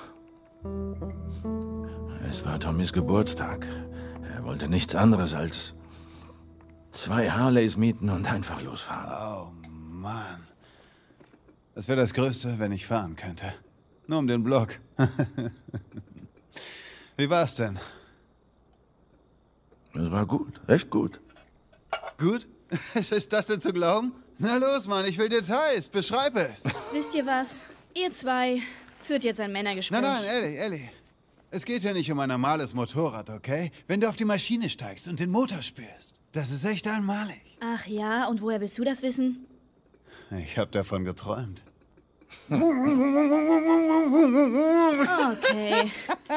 Es war Tommys Geburtstag. Er wollte nichts anderes als 2 Harleys mieten und einfach losfahren. Oh, Mann. Das wäre das Größte, wenn ich fahren könnte. Nur um den Block. Wie war's denn? Es war gut, echt gut. Gut? Ist das denn zu glauben? Na los, Mann, ich will Details. Beschreib es. Wisst ihr was? Ihr zwei führt jetzt ein Männergespräch. Nein, Ellie. Es geht ja nicht um ein normales Motorrad, okay? Wenn du auf die Maschine steigst und den Motor spürst, das ist echt einmalig. Ach ja, und woher willst du das wissen? Ich habe davon geträumt. Okay.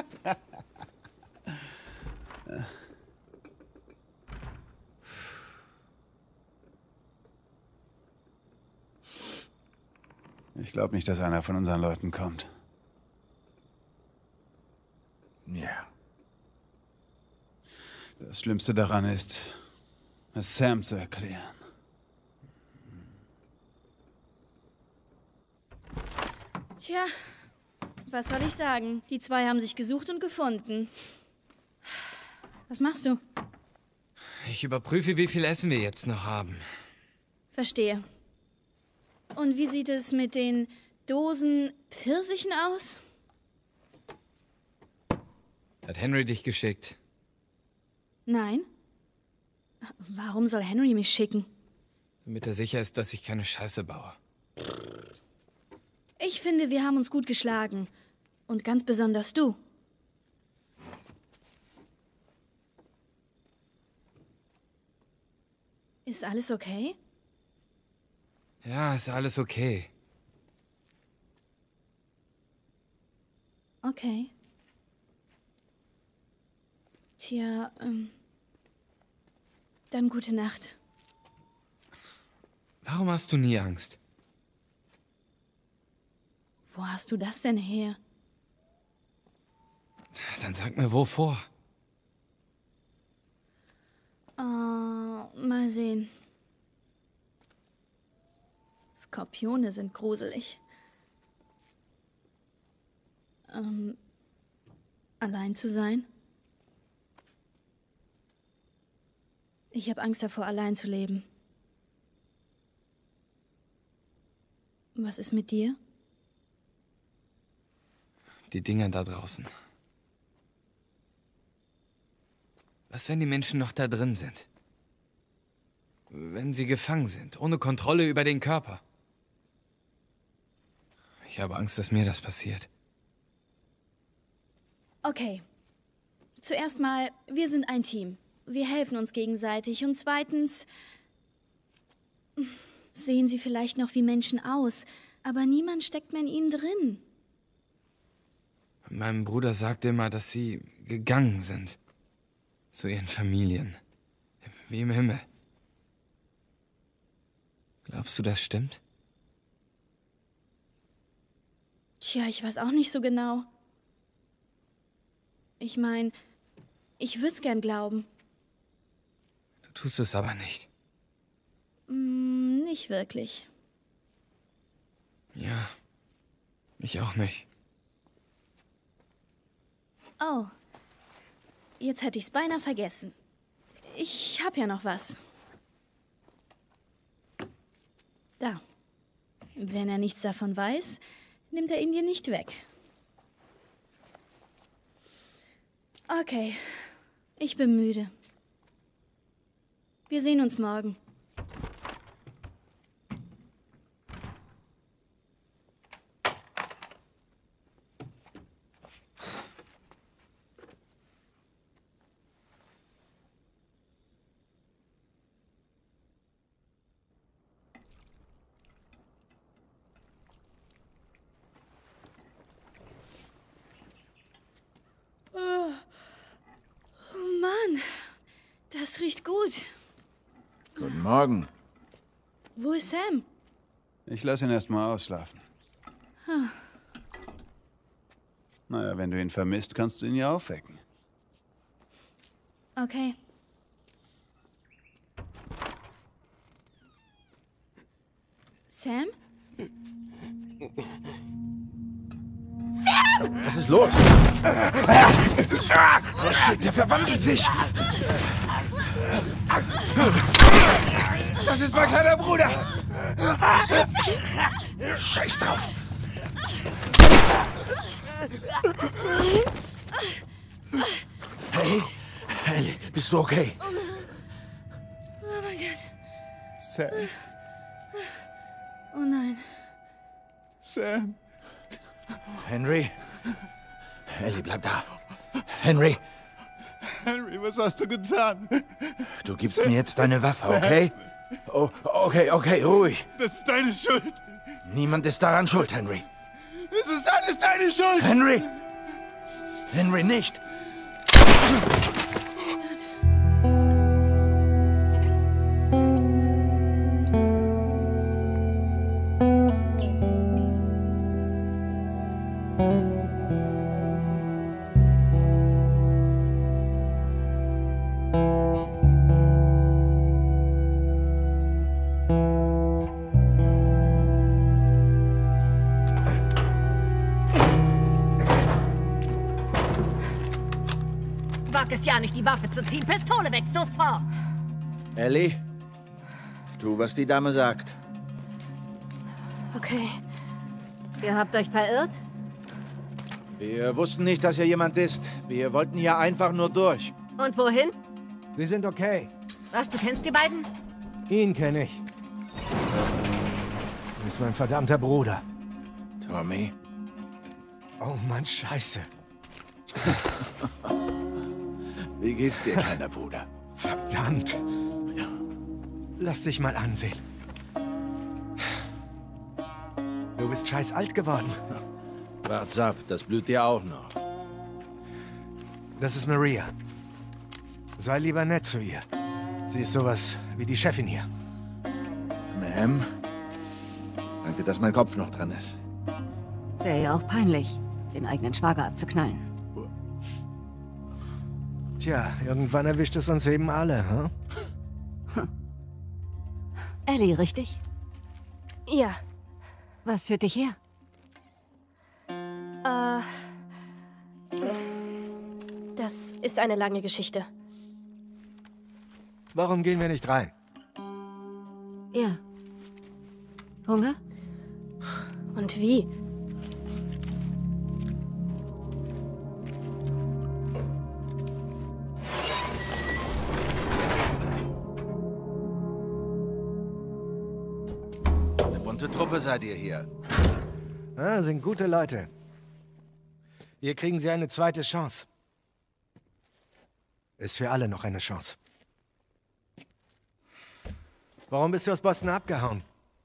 Ich glaube nicht, dass einer von unseren Leuten kommt. Ja. Das Schlimmste daran ist, es Sam zu erklären. Tja, was soll ich sagen? Die zwei haben sich gesucht und gefunden. Was machst du? Ich überprüfe, wie viel Essen wir jetzt noch haben. Verstehe. Und wie sieht es mit den Dosen Pfirsichen aus? Hat Henry dich geschickt? Nein. Warum soll Henry mich schicken? Damit er sicher ist, dass ich keine Scheiße baue. Ich finde, wir haben uns gut geschlagen. Und ganz besonders du. Ist alles okay? Ja, ist alles okay. Okay. Tja, dann gute Nacht. Warum hast du nie Angst? Wo hast du das denn her? Dann sag mir, wovor? Mal sehen. Skorpione sind gruselig. Allein zu sein? Ich habe Angst davor, allein zu leben. Was ist mit dir? Die Dinger da draußen. Was, wenn die Menschen noch da drin sind? Wenn sie gefangen sind, ohne Kontrolle über den Körper? Ich habe Angst, dass mir das passiert. Okay. Zuerst mal, wir sind ein Team. Wir helfen uns gegenseitig. Und zweitens, sehen sie vielleicht noch wie Menschen aus, aber niemand steckt mehr in ihnen drin. Mein Bruder sagt immer, dass sie gegangen sind. Zu ihren Familien. Wie im Himmel. Glaubst du, das stimmt? Tja, ich weiß auch nicht so genau. Ich meine, ich würde es gern glauben. Du tust es aber nicht. Nicht wirklich. Ja, ich auch nicht. Oh, jetzt hätte ich's beinahe vergessen. Ich hab ja noch was. Da. Wenn er nichts davon weiß, nimmt er ihn dir nicht weg. Okay, ich bin müde. Wir sehen uns morgen. Oh Mann, das riecht gut. Guten Morgen. Wo ist Sam? Ich lasse ihn erst mal ausschlafen. Hm. Naja, wenn du ihn vermisst, kannst du ihn ja aufwecken. Okay. Sam? Sam! Was ist los? Oh shit, der verwandelt sich! Das ist mein kleiner Bruder! Scheiß drauf! Ellie? Ellie, bist du okay? Oh mein Gott. Sam. Oh nein. Sam. Henry? Ellie, bleib da. Henry? Henry, was hast du getan? Du gibst mir jetzt deine Waffe, okay? Oh, okay, ruhig. Das ist deine Schuld. Niemand ist daran schuld, Henry. Es ist alles deine Schuld. Henry! Henry, nicht! Wag es ja nicht, die Waffe zu ziehen. Pistole weg, sofort! Ellie, tu, was die Dame sagt. Okay. Ihr habt euch verirrt? Wir wussten nicht, dass hier jemand ist. Wir wollten hier einfach nur durch. Und wohin? Wir sind okay. Was, du kennst die beiden? Ihn kenne ich. Er ist mein verdammter Bruder. Tommy? Oh Mann, Scheiße. Wie geht's dir, kleiner Bruder? Verdammt. Lass dich mal ansehen. Du bist scheiß alt geworden. Wart's ab, das blüht dir auch noch. Das ist Maria. Sei lieber nett zu ihr. Sie ist sowas wie die Chefin hier. Ma'am? Danke, dass mein Kopf noch dran ist. Wäre ja auch peinlich, den eigenen Schwager abzuknallen. Tja, irgendwann erwischt es uns eben alle, hm? Ellie, richtig? Ja. Was führt dich her? Das ist eine lange Geschichte. Warum gehen wir nicht rein? Ja. Hunger? Und wie? Eine bunte Truppe seid ihr hier. Ah, sind gute Leute. Hier kriegen sie eine zweite Chance. Ist für alle noch eine Chance. Warum bist du aus Boston abgehauen?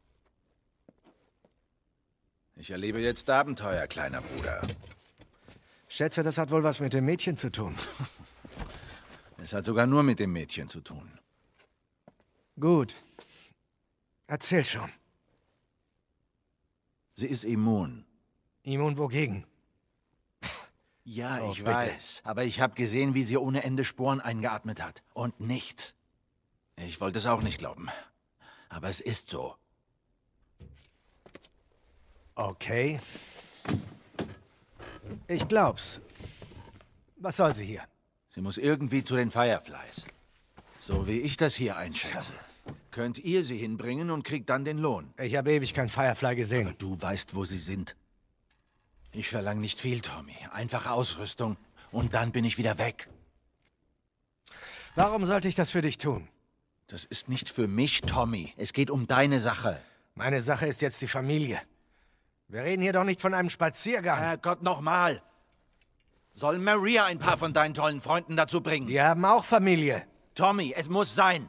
Ich erlebe jetzt Abenteuer, kleiner Bruder. Schätze, das hat wohl was mit dem Mädchen zu tun. Es hat sogar nur mit dem Mädchen zu tun. Gut. Erzähl schon. Sie ist immun. Immun wogegen? Ja, Oh, ich bitte. weiß. Aber ich habe gesehen, wie sie ohne Ende Sporen eingeatmet hat. Und nichts. Ich wollte es auch nicht glauben. Aber es ist so. Okay. Ich glaub's. Was soll sie hier? Sie muss irgendwie zu den Fireflies. So wie ich das hier einschätze. Könnt ihr sie hinbringen und kriegt dann den Lohn. Ich habe ewig kein Firefly gesehen. Aber du weißt, wo sie sind. Ich verlange nicht viel, Tommy. Einfache Ausrüstung. Und dann bin ich wieder weg. Warum sollte ich das für dich tun? Das ist nicht für mich, Tommy. Es geht um deine Sache. Meine Sache ist jetzt die Familie. Wir reden hier doch nicht von einem Spaziergang. Herrgott, nochmal. Soll Maria ein paar von deinen tollen Freunden dazu bringen? Wir haben auch Familie. Tommy, es muss sein.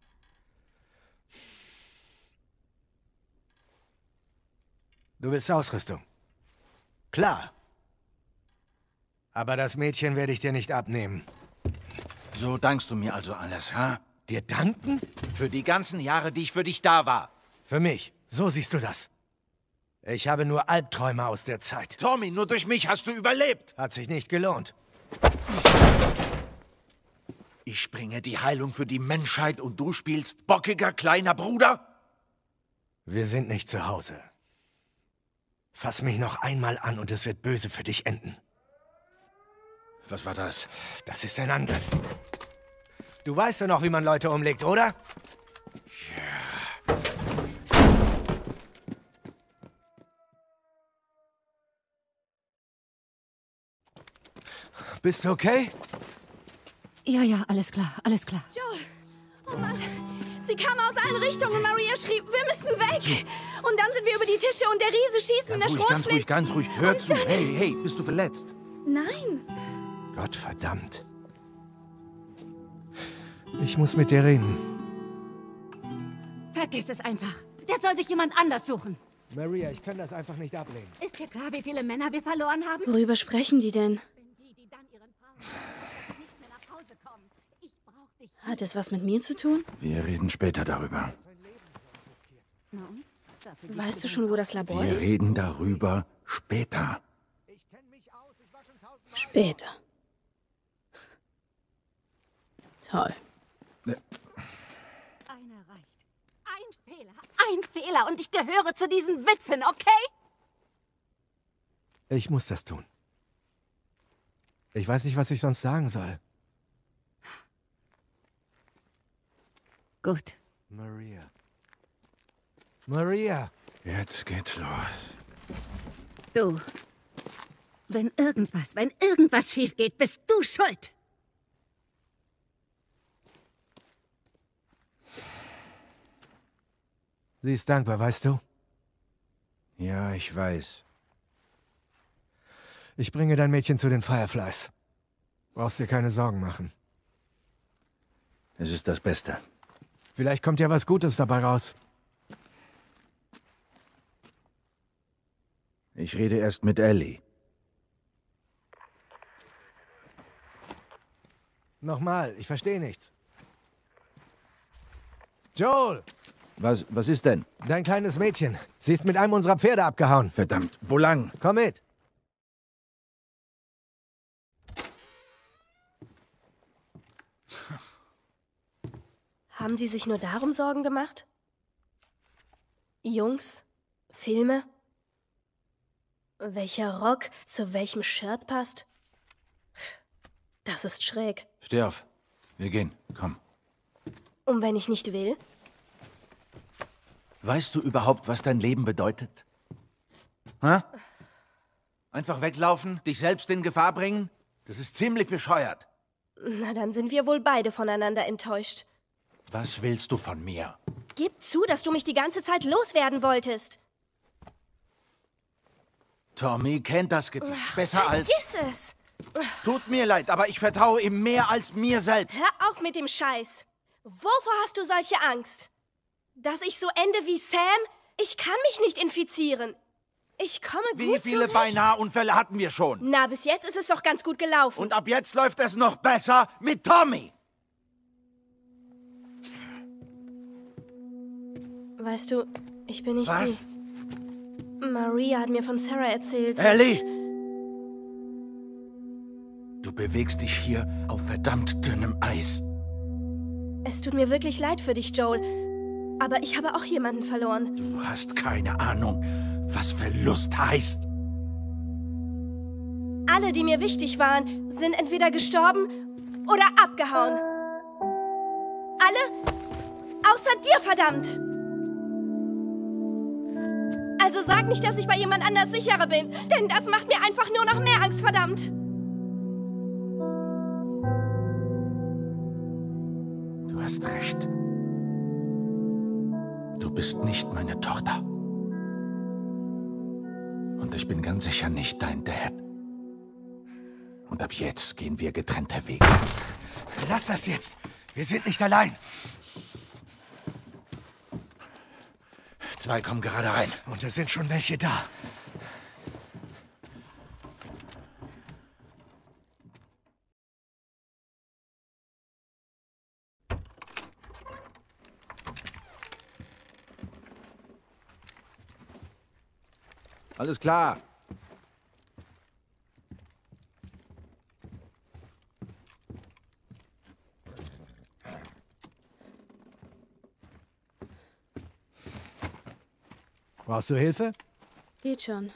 Du willst Ausrüstung. Klar. Aber das Mädchen werde ich dir nicht abnehmen. So dankst du mir also alles, ha? Dir danken? Für die ganzen Jahre, die ich für dich da war. Für mich. So siehst du das. Ich habe nur Albträume aus der Zeit. Tommy, nur durch mich hast du überlebt. Hat sich nicht gelohnt. Ich bringe die Heilung für die Menschheit und du spielst bockiger kleiner Bruder? Wir sind nicht zu Hause. Fass mich noch einmal an und es wird böse für dich enden. Was war das? Das ist ein Angriff. Du weißt ja noch, wie man Leute umlegt, oder? Ja. Bist du okay? Ja, alles klar, alles klar. Joel! Oh Mann! Sie kamen aus allen Richtungen. Maria schrie, wir müssen weg. Und dann sind wir über die Tische und der Riese schießt mit der Schrotflinte. Ganz ruhig. Hör zu. Hey, bist du verletzt? Nein. Gott verdammt. Ich muss mit dir reden. Vergiss es einfach. Der soll sich jemand anders suchen. Maria, ich kann das einfach nicht ablehnen. Ist dir klar, wie viele Männer wir verloren haben? Worüber sprechen die denn? Hat es was mit mir zu tun? Wir reden später darüber. Weißt du schon, wo das Labor Wir ist? reden darüber später. Später. Toll. Einer reicht. Ein Fehler und ich gehöre zu diesen Witwen, okay? Ich muss das tun. Ich weiß nicht, was ich sonst sagen soll. Gut. Maria. Maria! Jetzt geht's los. Du. Wenn irgendwas schief geht, bist du schuld. Sie ist dankbar, weißt du? Ja, ich weiß. Ich bringe dein Mädchen zu den Fireflies. Brauchst dir keine Sorgen machen. Es ist das Beste. Vielleicht kommt ja was Gutes dabei raus. Ich rede erst mit Ellie. Nochmal, ich verstehe nichts. Joel! Was ist denn? Dein kleines Mädchen. Sie ist mit einem unserer Pferde abgehauen. Verdammt, wo lang? Komm mit. Haben die sich nur darum Sorgen gemacht? Jungs? Filme? Welcher Rock zu welchem Shirt passt? Das ist schräg. Steh auf. Wir gehen. Komm. Und wenn ich nicht will? Weißt du überhaupt, was dein Leben bedeutet? Ha? Einfach weglaufen? Dich selbst in Gefahr bringen? Das ist ziemlich bescheuert. Na, dann sind wir wohl beide voneinander enttäuscht. Was willst du von mir? Gib zu, dass du mich die ganze Zeit loswerden wolltest. Tommy kennt das Gebiet besser als... Vergiss es! Tut mir leid, aber ich vertraue ihm mehr als mir selbst. Hör auf mit dem Scheiß. Wovor hast du solche Angst? Dass ich so ende wie Sam? Ich kann mich nicht infizieren. Ich komme gut Wie viele zurecht. Beinahe-Unfälle hatten wir schon? Na, bis jetzt ist es doch ganz gut gelaufen. Und ab jetzt läuft es noch besser mit Tommy. Weißt du, ich bin nicht Was? sie. Maria hat mir von Sarah erzählt. Ellie! Du bewegst dich hier auf verdammt dünnem Eis. Es tut mir wirklich leid für dich, Joel. Aber ich habe auch jemanden verloren. Du hast keine Ahnung, was Verlust heißt. Alle, die mir wichtig waren, sind entweder gestorben oder abgehauen. Alle? Außer dir, verdammt! Also sag nicht, dass ich bei jemand anders sicherer bin, denn das macht mir einfach nur noch mehr Angst, verdammt! Du hast recht. Du bist nicht meine Tochter. Und ich bin ganz sicher nicht dein Dad. Und ab jetzt gehen wir getrennte Wege. Lass das jetzt! Wir sind nicht allein! 2 kommen gerade rein. Und es sind schon welche da. Alles klar. Brauchst du Hilfe? Geht schon.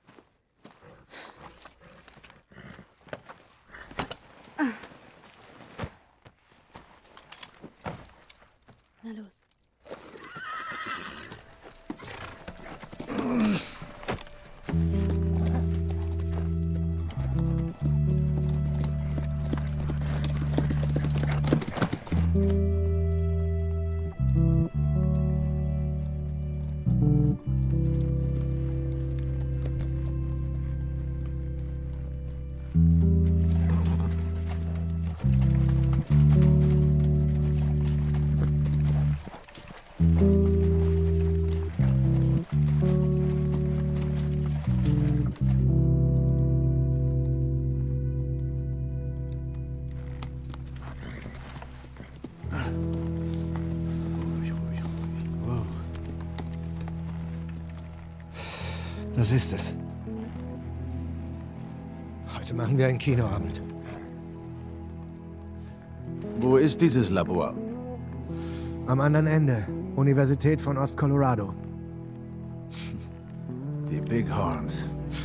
Na los. Das ist es. Heute machen wir einen Kinoabend. Wo ist dieses Labor? Am anderen Ende. Universität von Ost-Colorado. Die Bighorns.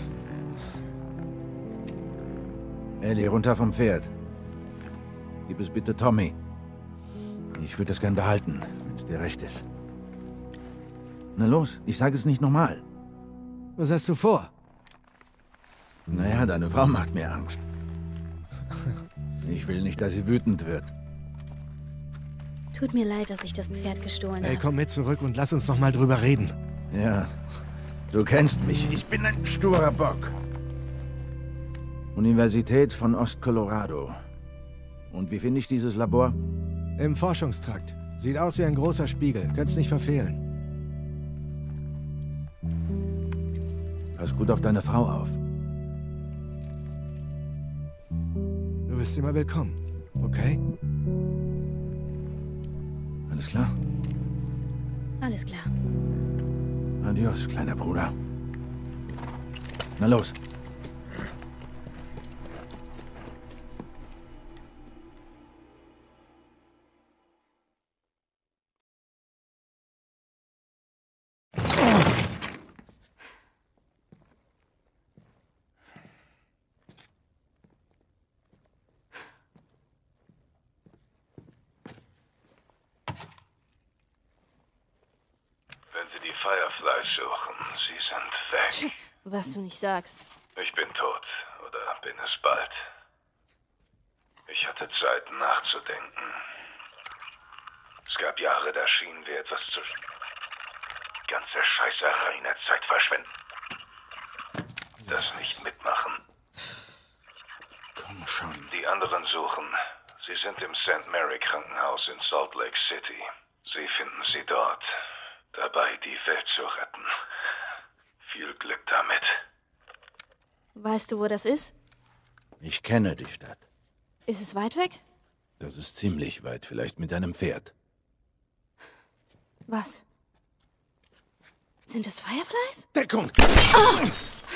Ellie, runter vom Pferd. Gib es bitte Tommy. Ich würde es gern behalten, wenn es dir recht ist. Na los, ich sage es nicht nochmal. Was hast du vor? Naja, deine Frau macht mir Angst. Ich will nicht, dass sie wütend wird. Tut mir leid, dass ich das Pferd gestohlen habe. Ey, komm mit zurück und lass uns noch mal drüber reden. Ja, du kennst mich. Ich bin ein sturer Bock. Universität von Ost-Colorado. Und wie finde ich dieses Labor? Im Forschungstrakt. Sieht aus wie ein großer Spiegel. Könnt's nicht verfehlen. Pass gut auf deine Frau auf. Du bist immer willkommen, okay? Alles klar? Alles klar. Adios, kleiner Bruder. Na los. Fireflies suchen. Sie sind weg. Was du nicht sagst. Ich bin tot. Oder bin es bald. Ich hatte Zeit nachzudenken. Es gab Jahre, da schienen wir etwas zu... Ganze Scheißerei in der Zeit verschwenden. Das nicht mitmachen. Komm schon. Die anderen suchen. Sie sind im St. Mary Krankenhaus in Salt Lake City. Sie finden sie dort. Dabei, die Welt zu retten. Viel Glück damit. Weißt du, wo das ist? Ich kenne die Stadt. Ist es weit weg? Das ist ziemlich weit, vielleicht mit einem Pferd. Was? Sind es Fireflies? Deckung! Ah!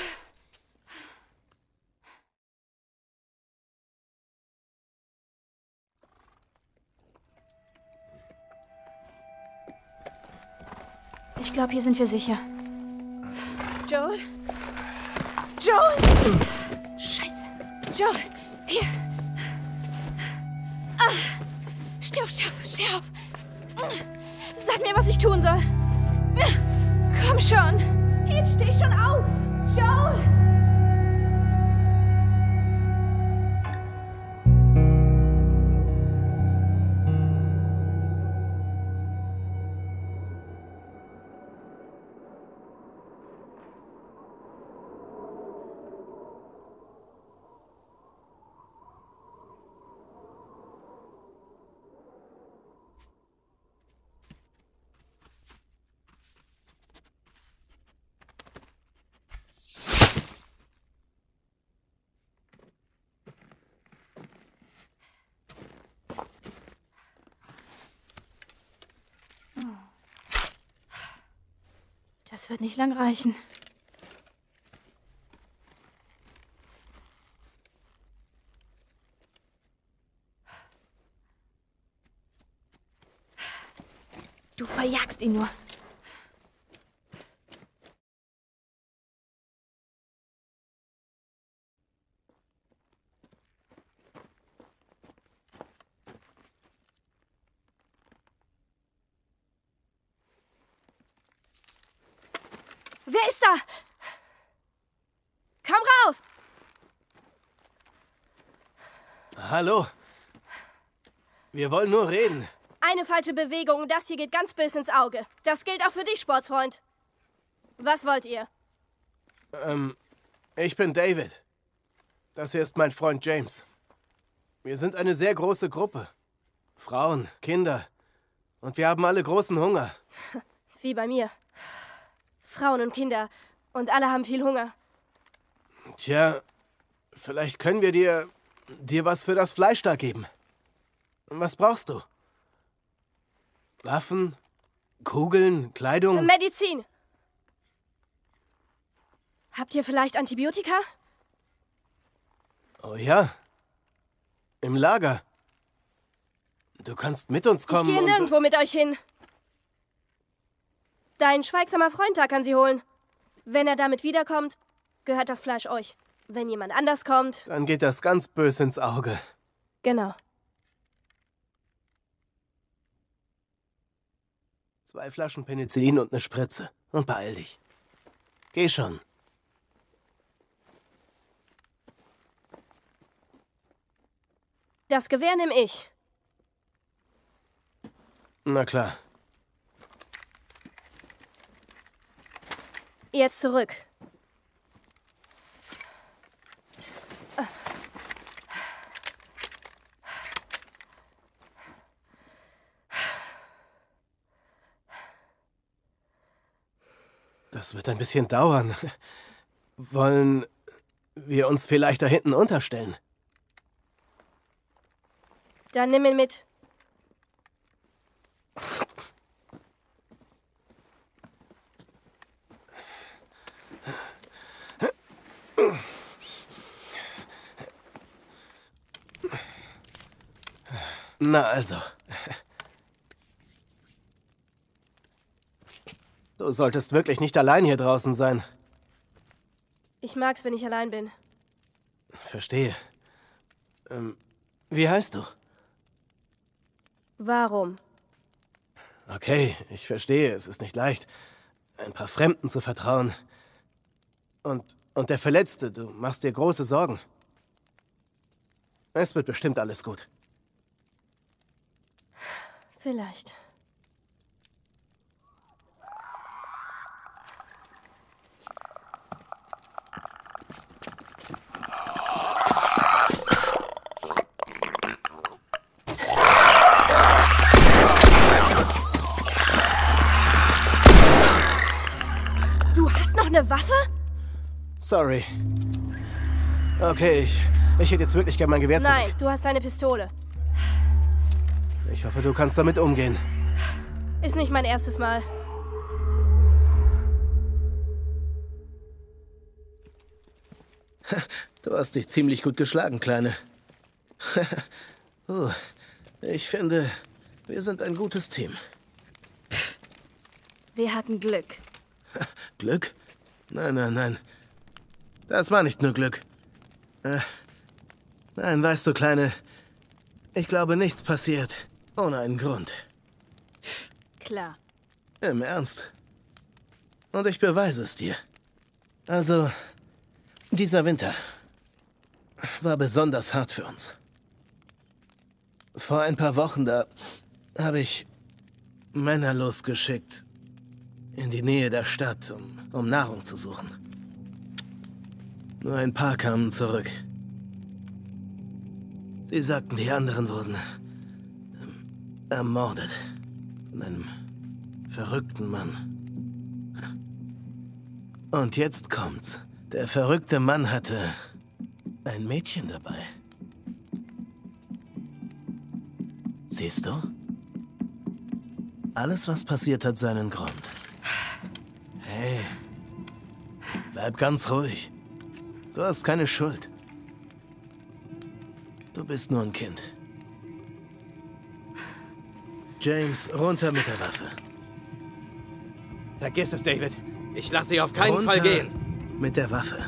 Ich glaube, hier sind wir sicher. Joel? Joel! Scheiße. Joel, hier. Ah. Steh auf, steh auf, steh auf. Sag mir, was ich tun soll. Komm schon. Jetzt steh schon auf. Joel! Das wird nicht lang reichen. Du verjagst ihn nur. Wer ist da? Komm raus! Hallo. Wir wollen nur reden. Eine falsche Bewegung und das hier geht ganz böse ins Auge. Das gilt auch für dich, Sportsfreund. Was wollt ihr? Ich bin David. Das hier ist mein Freund James. Wir sind eine sehr große Gruppe. Frauen, Kinder. Und wir haben alle großen Hunger. Wie bei mir. Frauen und Kinder. Und alle haben viel Hunger. Tja, vielleicht können wir dir was für das Fleisch da geben. Was brauchst du? Waffen? Kugeln? Kleidung? Medizin. Habt ihr vielleicht Antibiotika? Oh ja. Im Lager. Du kannst mit uns kommen. Ich gehe nirgendwo mit euch hin. Dein schweigsamer Freund da kann sie holen. Wenn er damit wiederkommt, gehört das Fleisch euch. Wenn jemand anders kommt... Dann geht das ganz böse ins Auge. Genau. 2 Flaschen Penicillin und eine Spritze. Und beeil dich. Geh schon. Das Gewehr nehm ich. Na klar. Jetzt zurück. Das wird ein bisschen dauern. Wollen wir uns vielleicht da hinten unterstellen? Dann nimm ihn mit. Na also. Du solltest wirklich nicht allein hier draußen sein. Ich mag's, wenn ich allein bin. Verstehe. Wie heißt du? Warum? Okay, ich verstehe. Es ist nicht leicht, ein paar Fremden zu vertrauen. Und der Verletzte, du machst dir große Sorgen. Es wird bestimmt alles gut. Vielleicht. Du hast noch eine Waffe? Sorry. Okay, ich hätte jetzt wirklich gern mein Gewehr zurück. Nein, du hast eine Pistole. Ich hoffe, du kannst damit umgehen. Ist nicht mein erstes Mal. Du hast dich ziemlich gut geschlagen, Kleine. Ich finde, wir sind ein gutes Team. Wir hatten Glück. Glück? Nein. Das war nicht nur Glück. Nein, weißt du, Kleine, ich glaube, nichts passiert ohne einen Grund. Klar. Im Ernst. Und ich beweise es dir. Also, dieser Winter war besonders hart für uns. Vor ein paar Wochen, da habe ich Männer losgeschickt in die Nähe der Stadt, um Nahrung zu suchen. Nur ein paar kamen zurück. Sie sagten, die anderen wurden ermordet von einem verrückten Mann. Und jetzt kommt's. Der verrückte Mann hatte ein Mädchen dabei. Siehst du? Alles, was passiert, hat seinen Grund. Hey, bleib ganz ruhig. Du hast keine Schuld. Du bist nur ein Kind. James, runter mit der Waffe. Vergiss es, David. Ich lasse sie auf keinen Fall gehen. Mit der Waffe.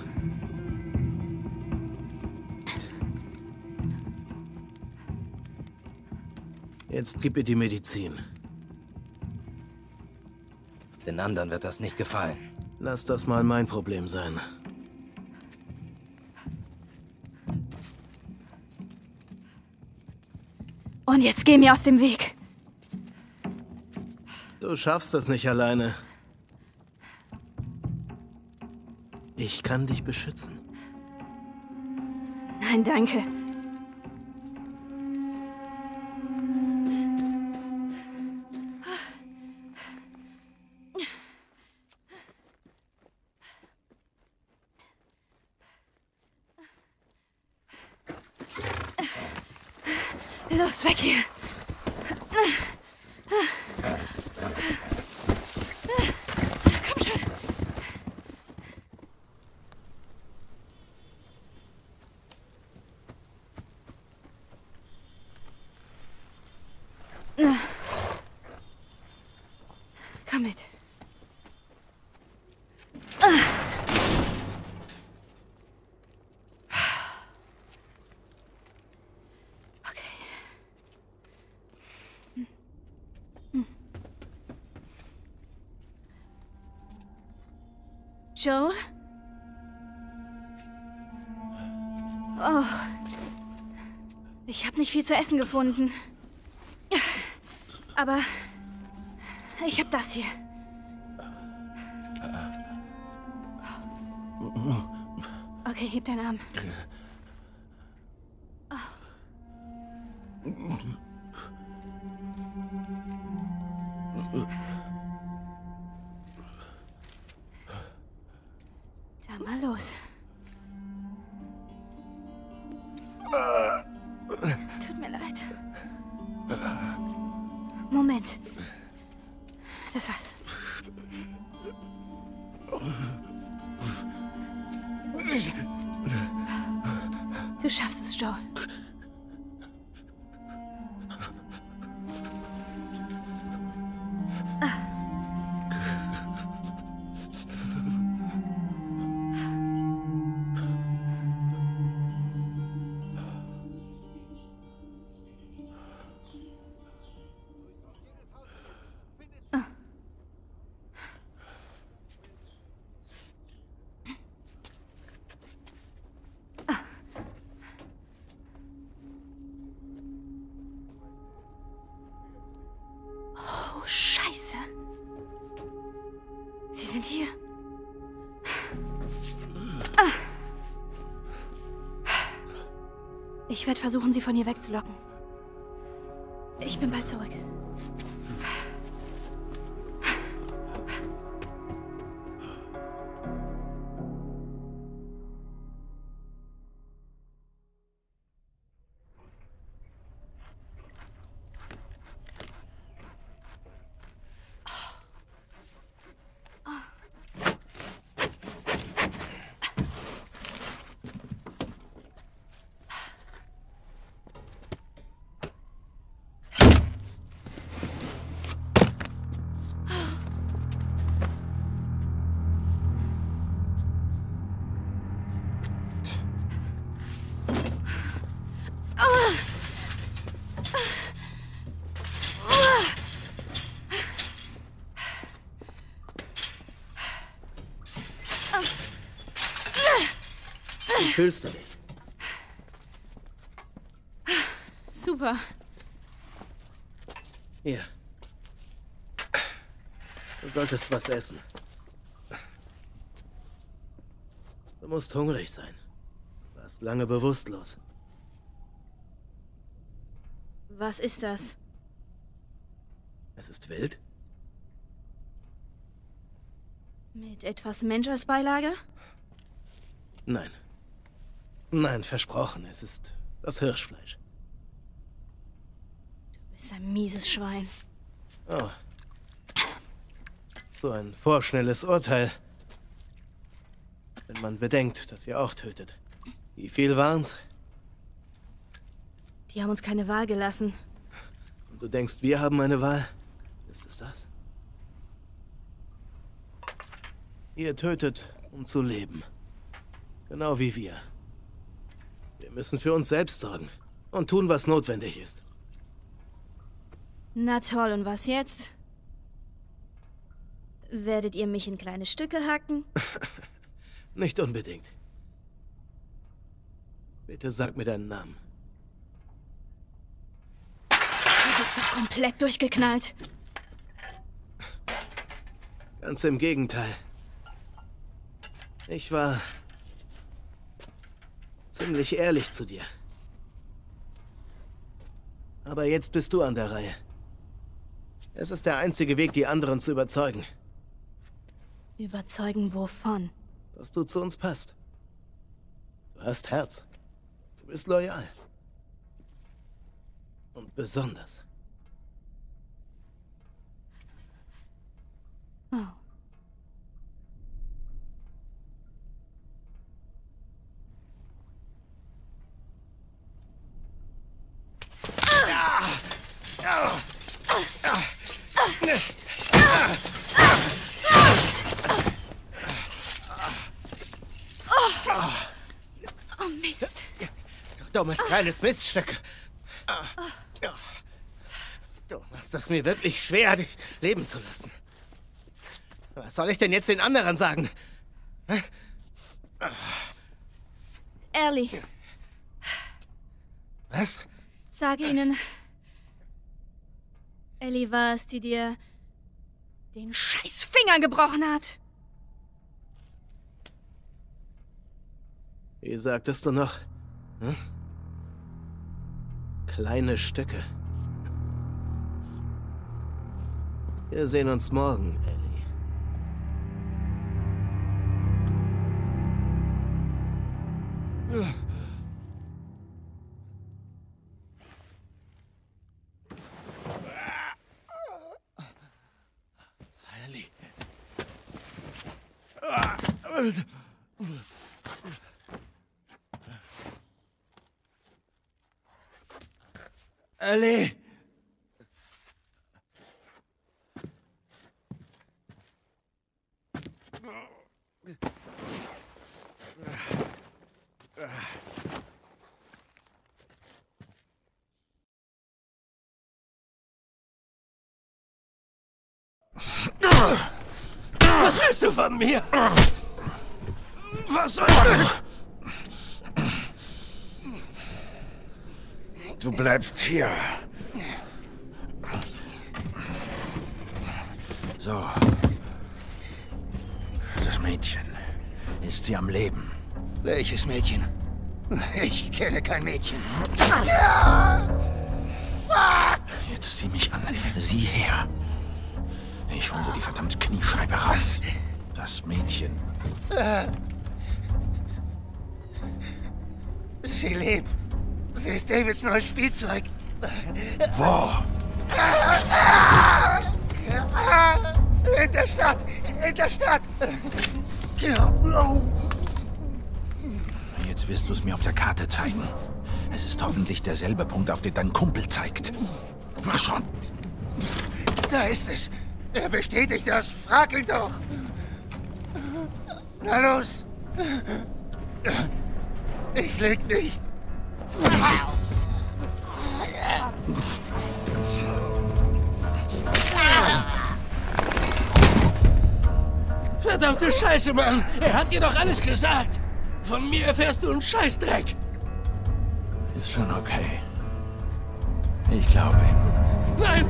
Jetzt gib ihr die Medizin. Den anderen wird das nicht gefallen. Lass das mal mein Problem sein. Und jetzt geh mir aus dem Weg. Du schaffst das nicht alleine. Ich kann dich beschützen. Nein, danke. Los, weg hier. Komm schon. Komm mit. Joel? Oh. Ich habe nicht viel zu essen gefunden. Aber ich habe das hier. Okay, heb deinen Arm. Dann mal los. Tut mir leid. Moment. Das war's. Du schaffst es, Joel. Scheiße. Sie sind hier. Ich werde versuchen, sie von hier wegzulocken. Ich bin bald zurück. Wie fühlst du dich? Super. Hier. Du solltest was essen. Du musst hungrig sein. Du warst lange bewusstlos. Was ist das? Es ist wild? Mit etwas Mensch als Beilage? Nein. Nein, versprochen. Es ist das Hirschfleisch. Du bist ein mieses Schwein. Oh. So ein vorschnelles Urteil. Wenn man bedenkt, dass ihr auch tötet. Wie viel waren's? Die haben uns keine Wahl gelassen. Und du denkst, wir haben eine Wahl? Ist es das? Ihr tötet, um zu leben. Genau wie wir. Wir müssen für uns selbst sorgen und tun, was notwendig ist. Na toll, und was jetzt? Werdet ihr mich in kleine Stücke hacken? Nicht unbedingt. Bitte sag mir deinen Namen. Du bist doch komplett durchgeknallt. Ganz im Gegenteil. Ich war ziemlich ehrlich zu dir. Aber jetzt bist du an der Reihe. Es ist der einzige Weg, die anderen zu überzeugen. Überzeugen wovon? Dass du zu uns passt. Du hast Herz. Du bist loyal. Und besonders. Oh. Oh, Mist. Du dummes kleines Miststück. Du machst es mir wirklich schwer, dich leben zu lassen. Was soll ich denn jetzt den anderen sagen? Ellie. Was? Sag ihnen, Ellie war es, die dir den scheiß Finger gebrochen hat. Wie sagtest du noch? Hm? Kleine Stücke. Wir sehen uns morgen, Ellie. Ellie! Was willst du von mir? Was soll das? Du bleibst hier. So. Das Mädchen. Ist sie am Leben? Welches Mädchen? Ich kenne kein Mädchen. Fuck! Jetzt sieh mich an. Sieh her. Ich hole dir die verdammte Kniescheibe raus. Das Mädchen. Sie lebt. Sie ist Davids neues Spielzeug. Wo? In der Stadt! In der Stadt! Jetzt wirst du es mir auf der Karte zeigen. Es ist hoffentlich derselbe Punkt, auf den dein Kumpel zeigt. Mach schon. Da ist es. Er bestätigt das. Frag ihn doch. Na los. Ich leg nicht. Verdammte Scheiße, Mann! Er hat dir doch alles gesagt! Von mir erfährst du einen Scheißdreck. Ist schon okay. Ich glaube ihm. Nein!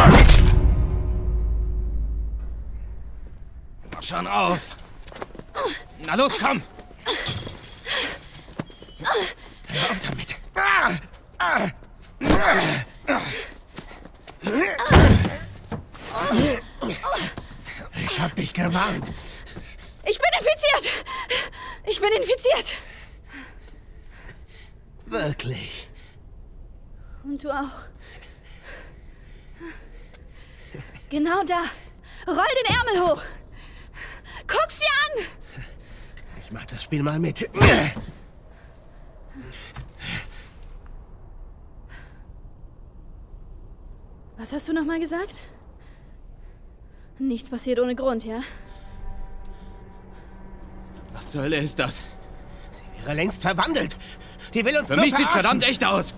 Schon auf! Na los, komm! Hör auf damit! Ich hab dich gewarnt. Ich bin infiziert! Ich bin infiziert! Wirklich? Und du auch. Genau da. Roll den Ärmel hoch. Guck sie an! Ich mach das Spiel mal mit. Was hast du nochmal gesagt? Nichts passiert ohne Grund, ja? Was zur Hölle ist das? Sie wäre längst verwandelt. Die will uns Für nur mich sieht's verarschen. verdammt echt aus.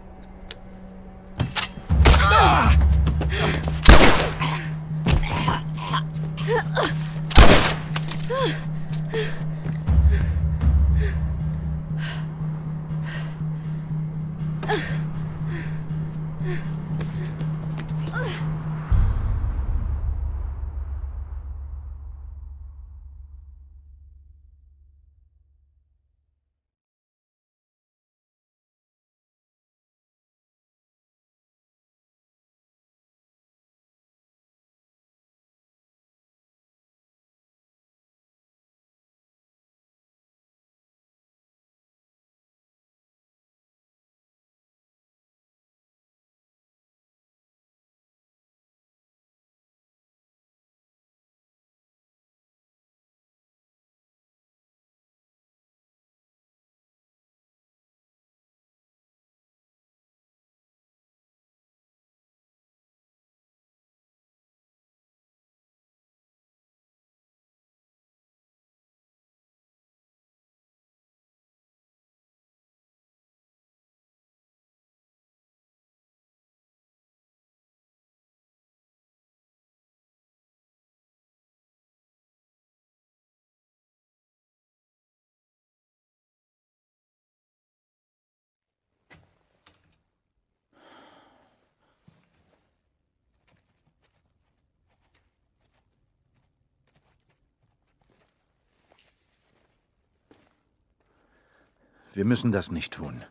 Wir müssen das nicht tun.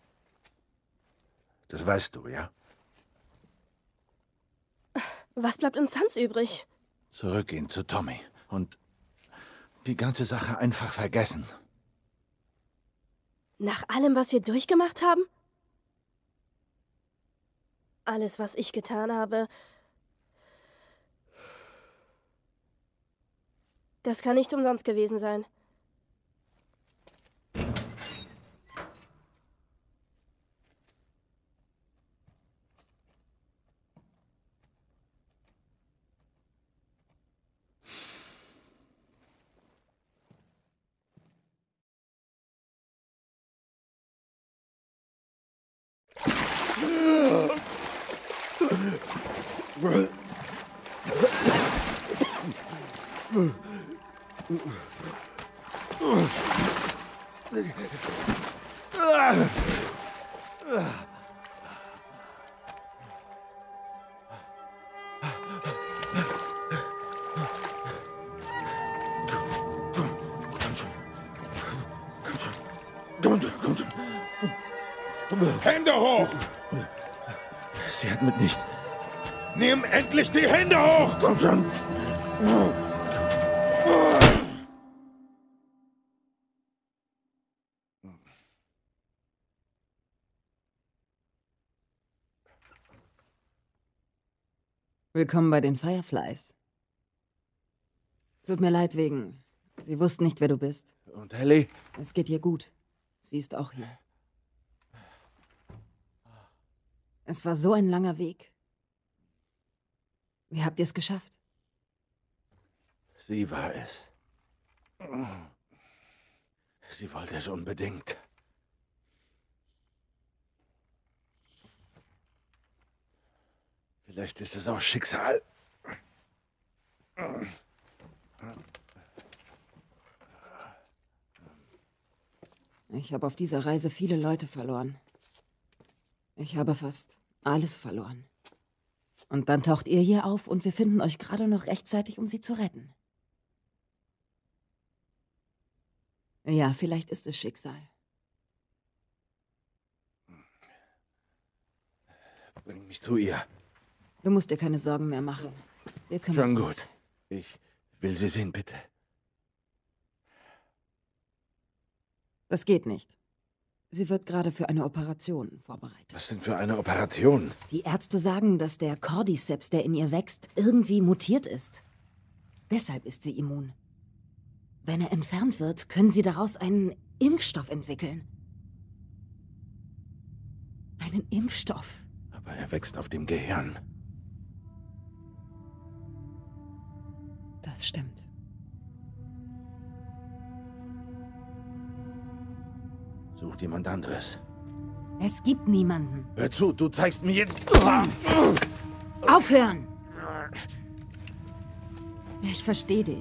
Das weißt du, ja? Was bleibt uns sonst übrig? Zurückgehen zu Tommy und die ganze Sache einfach vergessen. Nach allem, was wir durchgemacht haben? Alles, was ich getan habe. Das kann nicht umsonst gewesen sein. Hände hoch! Sie hat mitnichten. Nimm endlich die Hände hoch! Komm schon! Willkommen bei den Fireflies. Tut mir leid wegen... Sie wussten nicht, wer du bist. Und Ellie? Es geht ihr gut. Sie ist auch hier. Es war so ein langer Weg. Wie habt ihr es geschafft? Sie war es. Sie wollte es unbedingt. Vielleicht ist es auch Schicksal. Ich habe auf dieser Reise viele Leute verloren. Ich habe fast alles verloren. Und dann taucht ihr hier auf und wir finden euch gerade noch rechtzeitig, um sie zu retten. Ja, vielleicht ist es Schicksal. Bring mich zu ihr. Du musst dir keine Sorgen mehr machen. Wir kümmern Schon uns. gut. Ich will sie sehen, bitte. Das geht nicht. Sie wird gerade für eine Operation vorbereitet. Was denn für eine Operation? Die Ärzte sagen, dass der Cordyceps, der in ihr wächst, irgendwie mutiert ist. Deshalb ist sie immun. Wenn er entfernt wird, können sie daraus einen Impfstoff entwickeln. Einen Impfstoff. Aber er wächst auf dem Gehirn. Das stimmt. Sucht jemand anderes. Es gibt niemanden. Hör zu, du zeigst mir jetzt... Aufhören! Ich verstehe dich.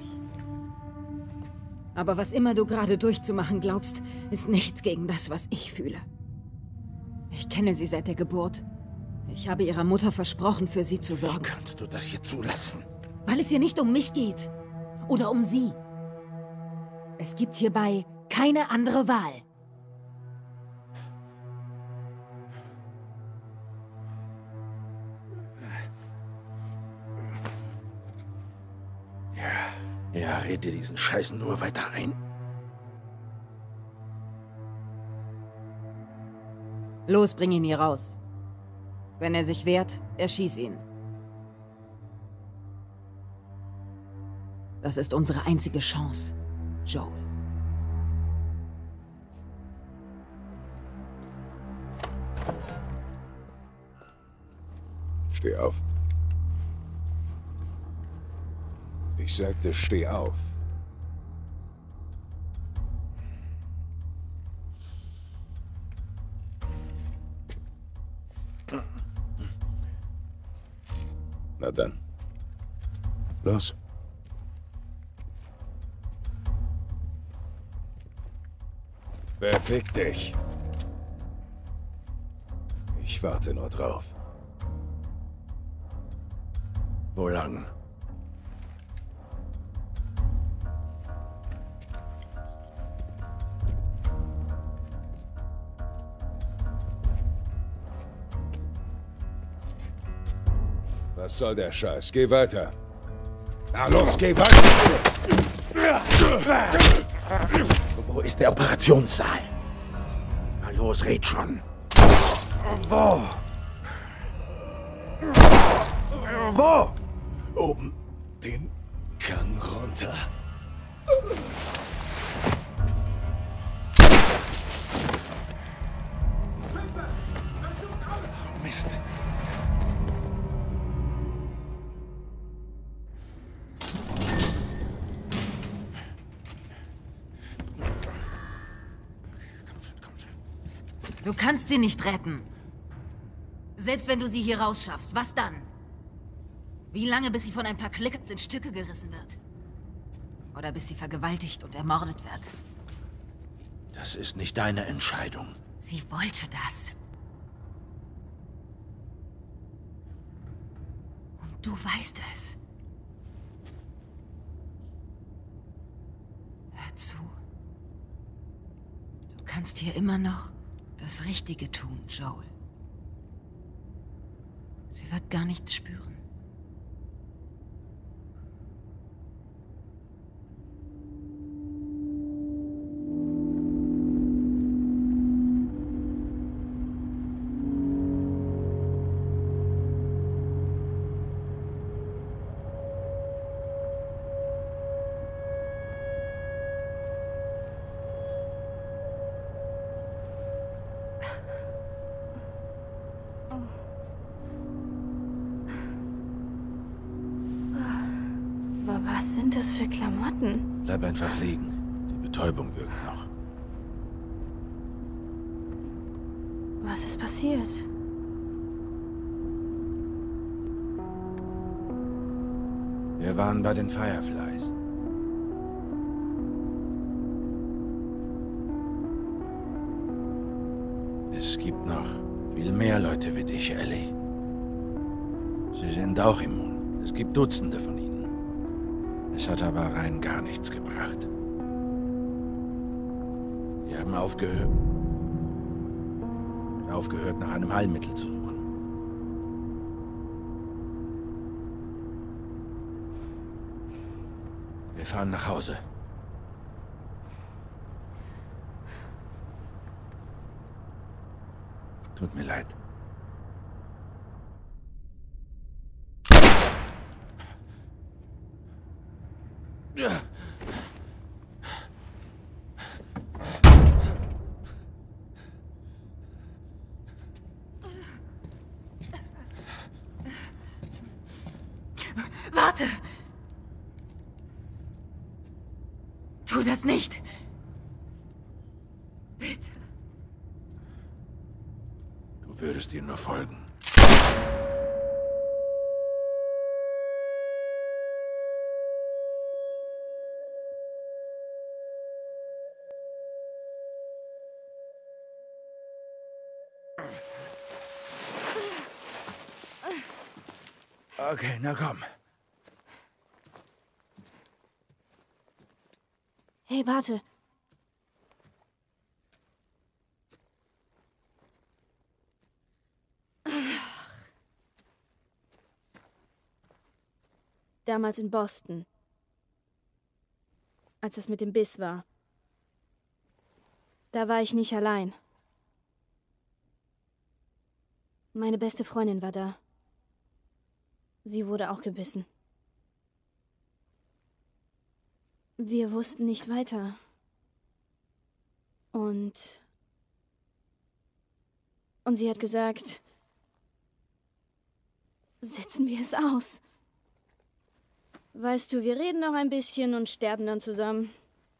Aber was immer du gerade durchzumachen glaubst, ist nichts gegen das, was ich fühle. Ich kenne sie seit der Geburt. Ich habe ihrer Mutter versprochen, für sie zu sorgen. Wie kannst du das hier zulassen? Weil es hier nicht um mich geht. Oder um sie. Es gibt hierbei keine andere Wahl. Ja, red dir diesen Scheiß nur weiter ein. Los, bring ihn hier raus. Wenn er sich wehrt, erschieß ihn. Das ist unsere einzige Chance, Joel. Steh auf. Ich sagte, steh auf. Na dann. Los. Befick dich. Ich warte nur drauf. Wo lang? Was soll der Scheiß? Geh weiter. Na los, geh weiter! Wo ist der Operationssaal? Na los, red schon. Wo? Wo? Oben den Gang runter. Mist. Du kannst sie nicht retten. Selbst wenn du sie hier rausschaffst, was dann? Wie lange, bis sie von ein paar Klickern in Stücke gerissen wird? Oder bis sie vergewaltigt und ermordet wird? Das ist nicht deine Entscheidung. Sie wollte das. Und du weißt es. Hör zu. Du kannst hier immer noch das Richtige tun, Joel. Sie wird gar nichts spüren. Was sind das für Klamotten? Bleib einfach liegen. Die Betäubung wirkt noch. Was ist passiert? Wir waren bei den Fireflies. Es gibt noch viel mehr Leute wie dich, Ellie. Sie sind auch immun. Es gibt Dutzende von ihnen. Es hat aber rein gar nichts gebracht. Sie haben aufgehört, nach einem Heilmittel zu suchen. Wir fahren nach Hause. Tut mir leid. Warte! Tu das nicht! Bitte. Du würdest ihr nur folgen. Okay, na komm. Hey, warte. Damals in Boston. Als es mit dem Biss war. Da war ich nicht allein. Meine beste Freundin war da. Sie wurde auch gebissen. Wir wussten nicht weiter. Und sie hat gesagt, sitzen wir es aus. Weißt du, wir reden noch ein bisschen und sterben dann zusammen.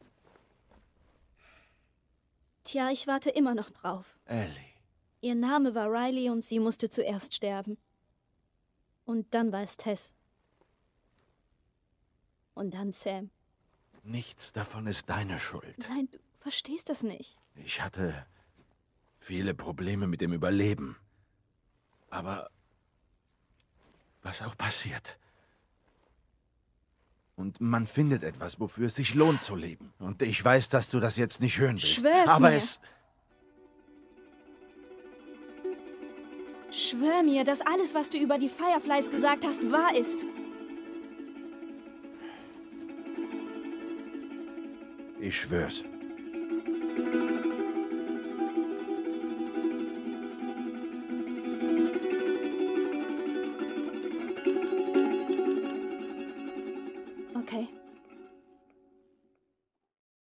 Tja, ich warte immer noch drauf. Ellie. Ihr Name war Riley und sie musste zuerst sterben. Und dann war es Tess. Und dann Sam. Nichts davon ist deine Schuld. Nein, du verstehst das nicht. Ich hatte viele Probleme mit dem Überleben. Aber was auch passiert. Und man findet etwas, wofür es sich lohnt zu leben. Und ich weiß, dass du das jetzt nicht hören willst. Schwör's aber mir. Schwör mir, dass alles, was du über die Fireflies gesagt hast, wahr ist. Ich schwör's.